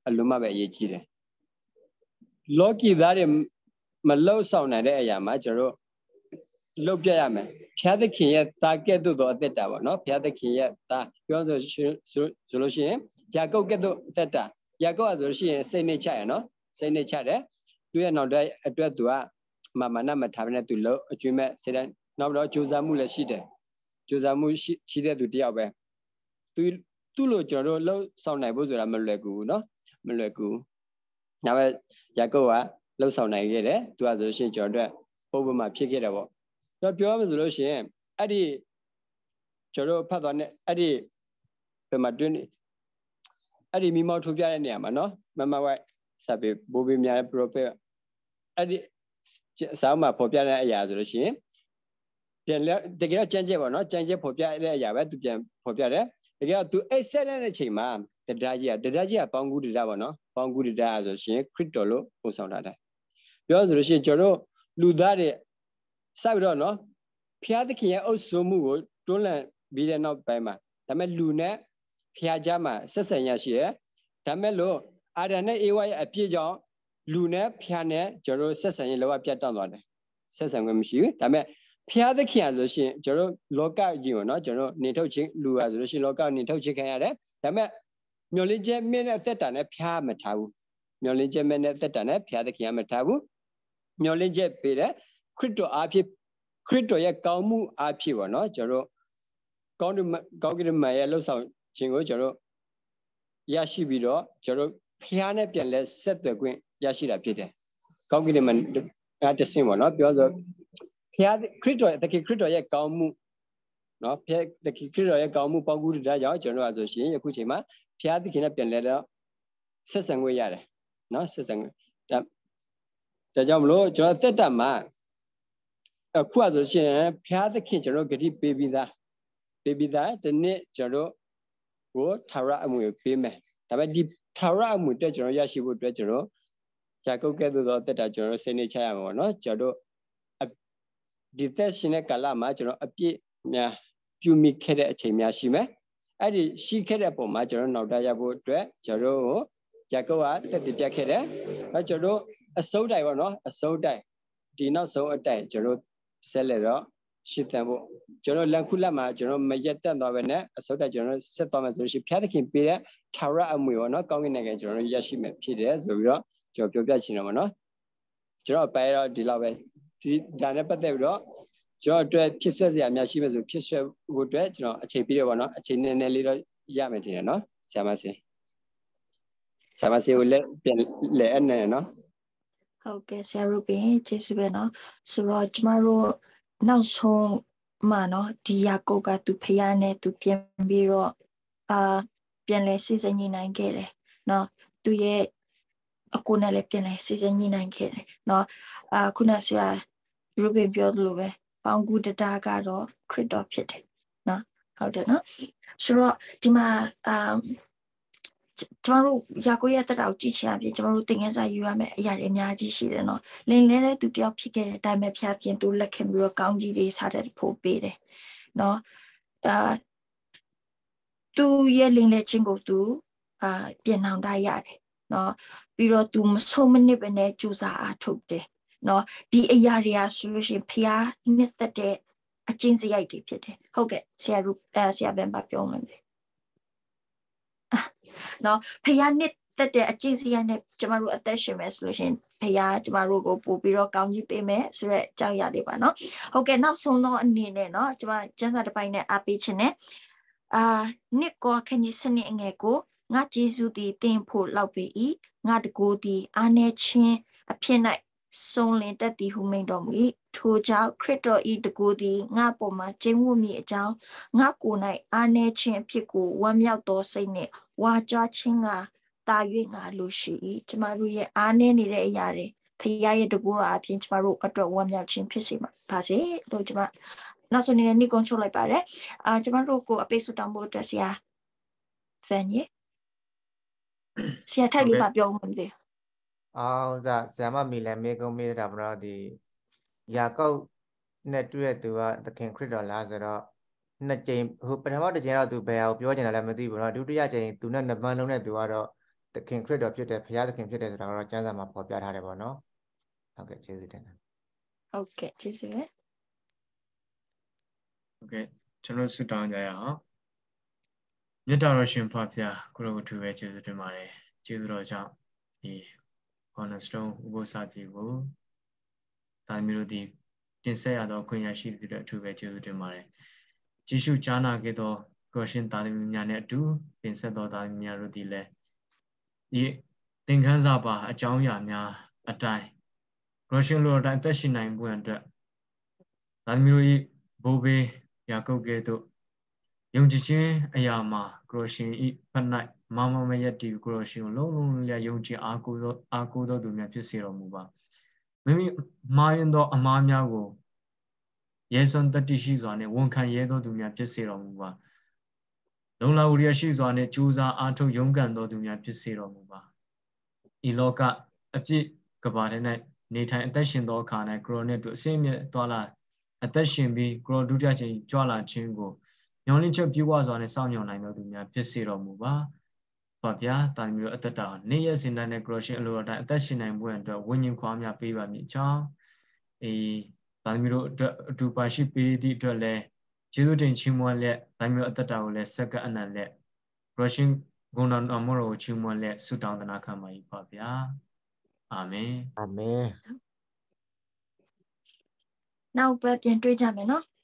အလုံးမပဲအရေးကြီးတယ်လောကီသားတွေမလှုပ်ဆောင်နိုင်တဲ့အရာမှာကျွန်တော်လှုပ်ပြရမယ်ဖျားသခင်ရဲ့တာကဲ့သို့သောအသက်တာပေါ့နော်ဖျားသခင်ရဲ့တာပြောဆိုဆိုလို့ရှိရင်ယာကုပ်ကဲ့သို့အသက်တာယာကုပ်ဆိုလို့ရှိရင်စိတ်နှိမ့်ချရနော်စိတ်နှိမ့်ချတယ်သူရဲ့နောက်တဲ့အတွက်သူကမမနမထားဘဲနဲ့သူလှုပ်အကျွေးမဲ့စေတဲ့နောက်တော့ကြိုးစားမှုလည်းရှိတယ်ကြိုးစားမှုရှိရှိတဲ့သူတယောက်ပဲသူသူ့လိုကျွန်တော်တို့လှုပ်ဆောင်နိုင်ဖို့ဆိုတာမလွယ်ကူဘူးနော်မလွယ်ကူဒါပေမဲ့ယာကုပ်ကလှုပ်ဆောင်နိုင်ခဲ့တယ်သူကဆိုရှင်ကျွန်တော်တို့ပုံမှန်ဖြစ်ခဲ့တယ်ပေါ့တော့ပြောရမယ်ဆိုလို့ရှိရင်အဲ့ဒီကျွန်တော်ဖတ်သွားတဲ့အဲ့ဒီဘယ်မှာတွင်းအဲ့ဒီမိမောက်ထုတ်ပြတဲ့နေရာမှာနော်မမဝိုက်ဆက်ပြီးဘိုးဘေးများပရိုဖက်အဲ့ဒီစာအုပ်မှာပေါ်ပြတဲ့အရာဆိုလို့ရှိရင်ပြန်လဲတကယ်တော့ကြမ်းကြက်ပေါ့နော်ကြမ်းကြက်ပေါ်ပြတဲ့အရာပဲသူပြန်ပေါ်ပြတယ်တကယ်တော့သူအိတ်ဆက်တဲ့အချိန်မှာတရားကြီးကတရားကြီးကပေါင်းကူးတရားပေါ့နော်ပေါင်းကူးတရားဆိုရှင်ခရစ်တော်လို့ပုံဆောင်ထားတယ်ပြောဆိုလို့ရှိရင်ကျွန်တော်လူသားတွေစပြီးတော့နော်ဖျားသခင်ရဲ့အုပ်စိုးမှုကိုတွန်းလှန်ပြီးတဲ့နောက်ပိုင်းမှာဒါမဲ့လူနဲ့ဖျားကြမှာဆက်ဆံရရှိတယ်ဒါမဲ့လို့အာဒံနဲ့အေဝါရဲ့အပြည့်ကြောင့်လူနဲ့ဖျားနဲ့ကျွန်တော်ဆက်ဆံရေးလောကပြတ်တောက်သွားတယ်ဆက်ဆံခွင့်မရှိဘူးဒါမဲ့ဖျားသခင်ဆိုရှင်ကျွန်တော်လောကကြီးကိုနော်ကျွန်တော်နေထုတ်ခြင်းလူပါဆိုလို့ရှိရင်လောကနေထုတ်ခြင်းခံရတယ်ဒါမဲ့မျောလင်းချက်မင်းနဲ့အသက်တာနဲ့ဖျားမထားဘူးမျောလင်းချက်မင်းနဲ့အသက်တာနဲ့ဖျားသခင်ကမထားဘူးမျောလင်းချက်ပေးတဲ့ခရစ်တော်အားဖြင့်ခရစ်တော်ရဲ့ကောင်းမှုအားဖြင့်ပေါ့နော်ကျွန်တော်ကောင်းတဲ့ကောင်းကင်မရဲ့လှုပ်ဆောင်ခြင်းကိုကျွန်တော်ရရှိပြီးတော့ကျွန်တော်ဖျားနဲ့ပြန်လဲဆက်သွယ်ခွင့်ရရှိတာဖြစ်တယ်ကောင်းကင်မအဲ့တဆင့်ပေါ့နော်ပြောဆိုဖျားခရစ်တော်တကယ်ခရစ်တော်ရဲ့ကောင်းမှုနော်ဖျားတကယ်ခရစ်တော်ရဲ့ကောင်းမှုပေါင်းကူးတဲ့ကြောင့်ကျွန်တော်ကဆိုရှင်ယခုချိန်မှာဖျားသခင်နဲ့ပြန်လဲတော့ဆက်ဆံခွင့်ရတယ်နော်ဆက်ဆံခွင့်ဒါဒါကြောင့်မလို့ကျွန်တော်တက်တာမှာအခုဆိုရှင်ဖျားသခင်ကျွန်တော်ဂတိပေးပြီးသားပေးပြီးသားဒီနေ့ကျွန်တော်ကိုထာဝရအမှုကိုပေးမယ်ဒါပေမဲ့ဒီထာဝရအမှုတက်ကျွန်တော်ရရှိဖို့အတွက်ကျွန်တော်ယာကုပ်ကဲ့သို့သောတက်တာကျွန်တော်စိတ်နှိမ့်ချရမှာပေါ့နော်ကျွန်တော်ဒီသက်ရှင်တဲ့ကာလမှာကျွန်တော်အပြည့်များပြုမိခဲ့တဲ့အချိန်များရှိမယ်အဲ့ဒီရှိခဲ့တဲ့ပုံမှာကျွန်တော်နောက်တရဖို့အတွက်ကျွန်တော်ကိုယာကုပ်ကတက်တည်ပြခဲ့တယ်အဲကျွန်တော်အစိုးတိုင်ပေါ့နော်အစိုးတိုင်ဒီနောက်ဆုံးအတိုင်ကျွန်တော်ဆက်လက်တော့ရှင်းတန်ဖို့ကျွန်တော်လန်ခုလက်မှာကျွန်တော်မရက်တက်သွားပဲနဲ့အစိုးတိုင်ကျွန်တော်ဆက်သွားမယ်ဆိုလို့ရှိရင်ဖျားသခင်ပေးတဲ့ထာဝရအမှုပေါ့နော်ကောင်းကင်နိုင်ငံကျွန်တော်ရရှိမယ်ဖြစ်တယ်ဆိုပြီးတော့ကျွန်တော်ပြောပြချင်တယ်ပေါ့နော်ကျွန်တော်ပဲတော့ဒီလောက်ပဲဒီဒါနဲ့ပတ်သက်ပြီးတော့ကျွန်တော်အတွက်ဖြစ်ဆွဲစရာများရှိမယ်ဆိုဖြစ်ဆွဲဖို့အတွက်ကျွန်တော်အချိန်ပြည့်ရပါတော့အချိန်နည်းနည်းလေးတော့ရမယ်ထင်တယ်နော်ဆရာမစင်ဆရာမစင်ကိုလည်းပြန်လဲအနေနော်ဟုတ်ကဲ့ဆရာတို့ပြင်ကျေးဇူးပဲနော်ဆိုတော့ကျမတို့နောက်ဆုံးမှာနော်ဒီယာကုပ်ကသူဖျားနဲ့သူပြန်ပြီးတော့အာပြန်လဲစီစဉ်ညှိနှိုင်းခဲ့တယ်နော်သူရဲ့အကိုနဲ့လည်းပြန်လဲစီစဉ်ညှိနှိုင်းခဲ့တယ်နော်အာခုနဆရာရုပ်ပင်ပြောသလိုပဲပေါင်းကူတရားကတော့ခရစ်တော်ဖြစ်တယ်နော်ဟုတ်တယ်နော်ဆိုတော့ဒီမှာအာကျမတို့ယာကိုရဲ့တက်တာကိုကြည့်ချင်အပြင်ကျမတို့သင်ခန်းစာယူရမယ်အရာတွေအများကြီးရှိတယ်နော်လင်လဲတဲ့သူတယောက်ဖြစ်ခဲ့တဲ့အတိုင်းပဲဖျားပြင်သူလက်ခံပြီးတော့ကောင်းကြီးတွေစားတဲ့ဖို့ပေးတယ်နော်အာသူရဲ့လင်လဲချင်းကိုသူအာပြင်နှောင်တရတယ်နော်ပြီးတော့သူမဆုံးမနစ်ပဲနဲ့ကြိုးစားအားထုတ်တယ်နော်ဒီအရာတွေကဆိုလို့ရှိရင်ဖျားနှစ်သက်တဲ့အကျင့်စရိုက်တွေဖြစ်တယ်ဟုတ်ကဲ့ဆရာတို့အဲဆရာဘန်ပါပြောမယ်နော်ဖျားနှစ်သက်တဲ့အကျင့်စရိုက်နဲ့ကျမတို့အသက်ရှင်မယ်ဆိုလို့ရှိရင်ဖျားကျမတို့ကိုပို့ပြီးတော့ကောင်းကြီးပေးမယ်ဆိုတော့အကြောင်းအရာတွေပါနော်ဟုတ်ကဲ့နောက်ဆုံးတော့အနေနဲ့နော်ကျမကျမ်းစာတစ်ပိုင်းနဲ့အားပေးခြင်းနဲ့အာနှစ်ကောခဏီစနစ်အငယ်ကိုငါဂျေဇုသည်တင်ဖို့လောက်ပေ၏ငါတကိုးသည်အာနေချင်းအဖြစ်၌ဆုံးလင်တတ်သည်ဟုမိန်တော်မူ၏ထိုကြောင့်ခရစ်တော်၏တကိုးသည်ငါပေါ်မှာကျင့်ဝတ်မိအကြောင်းငါကိုယ်၌အာနေချင်းအဖြစ်ကိုဝမ်းမြောက်သောစိတ်နှင့်ဝါကြွားခြင်းကတာ၍ငါလိုရှိ၏ကျမတို့ရဲ့အာနေနေတဲ့အရာတွေဖခင်ရဲ့တကိုးတော်အပြင်ကျမတို့အတွက်ဝမ်းမြောက်ခြင်းဖြစ်စေပါစေလို့ကျမနောက်ဆုံးအနေနဲ့နှိကုံချုပ်လိုက်ပါတယ်အာကျမတို့ကိုအပိတ်ဆုတောင်းဖို့အတွက်ဆရာဖန်ရေဆရာထိုက်လေးပါပြောမှမသိအောင်စားဆရာမမီလန်မေကုံမေးတာမလို့ဒီယာကုပ်နဲ့တွေ့တဲ့သူကသခင်ခရစ်တော်လားဆိုတော့နှစ်ကြိမ်ဟိုပထမတစ်ကြိမ်တော့သူဘယ်ဟာကိုပြောချင်တယ်လဲမသိဘူးเนาะဒုတိယကြိမ်သူနဲ့နှစ်ပန်းလုံးနဲ့သူကတော့တခင်ခရစ်တော်ဖြစ်တဲ့ဘုရားသခင်ဖြစ်တဲ့ဆိုတာကတော့ကျမ်းစာမှာဖော်ပြထားတယ်ပေါ့နော်ဟုတ်ကဲ့ကျေးဇူးတင်တယ်ဟုတ်ကဲ့ကျေးဇူးပဲဟုတ်ကဲ့ကျွန်တော်ဆုတောင်းကြရအောင်မြတ်တော်ရှင်ဖဖျားကိုရောကိုထူပဲကျေးဇူးတင်ပါတယ်ကျေးဇူးတော်ကြောင့်ဒီ cornerstone ဥပုသ္စာပြေကိုဒါမျိုးတို့ဒီတင်ဆက်ရသောခွင့်ရရှိတဲ့အထူးပဲကျေးဇူးတင်ပါတယ်ကြည်ရှုကြားနာခဲ့သောကိုရှင်သားသမီးများနဲ့အတူတင်ဆက်သောသားသမီးများတို့ဒီလည်းဒီသင်ခန်းစာပါအကြောင်းအရာများအတိုင်းကိုရှင်လိုအတိုင်းသက်ရှင်နိုင်ဖို့အတွက်သားသမီးတို့၏ဘိုးဘေးယာကုပ်ကဲ့သို့ယုံကြည်ခြင်းအရာမှာကိုရှင်ဤဖက်၌မမမယက်တီကိုရှင်ကိုလုံးလုံးလျယုံကြည်အားကိုးသောအားကိုးသောသူများဖြစ်စေတော်မူပါမိမိမှားယွင်းသောအမှားများကိုရဲစွမ်းတတိရှိစွာနဲ့ဝန်ခံရဲသောသူများဖြစ်စေတော်မူပါလုံလဝရိယရှိစွာနဲ့ကြိုးစားအားထုတ်勇敢သောသူများဖြစ်စေတော်မူပါဤလောကအပြစ်ကဘာထဲ၌နေထိုင်အသက်ရှင်သောအခါ၌ကိုရောနဲ့တို့အစင်းမြတ်သွားလာအသက်ရှင်ပြီးကိုရောဒုတိယချိန်ကြွလာခြင်းကိုညောင်းလင်းချက်ပြည့်ဝစွာနဲ့စောင့်မျှော်နိုင်သောသူများဖြစ်စေတော်မူပါ။ဘာဗျာတာသမီးတို့အသက်တာနေ့ရက်စဉ်တိုင်းနဲ့ကိုရောရှင်အလိုတော်တိုင်းအသက်ရှင်နိုင်ဖို့အတွက်ဝိညာဉ်ခွာများပေးပါမည်အကြောင်းအေးတာသမီးတို့အတွက်အတူပါရှိပေးသည့်အတွက်လည်းကျေးဇူးတင်ချီးမွမ်းလက်တာသမီးတို့အသက်တာကိုလည်းဆက်ကအနန္တလက်ကိုရောရှင်ဂုဏ်တော်အမောတော်ကိုချီးမွမ်းလက်ဆုတောင်းသနာခံပါ၏ပါဗျာ။အာမင်အာမင်နောက်ပဲပြန်တွေ့ကြမယ်နော်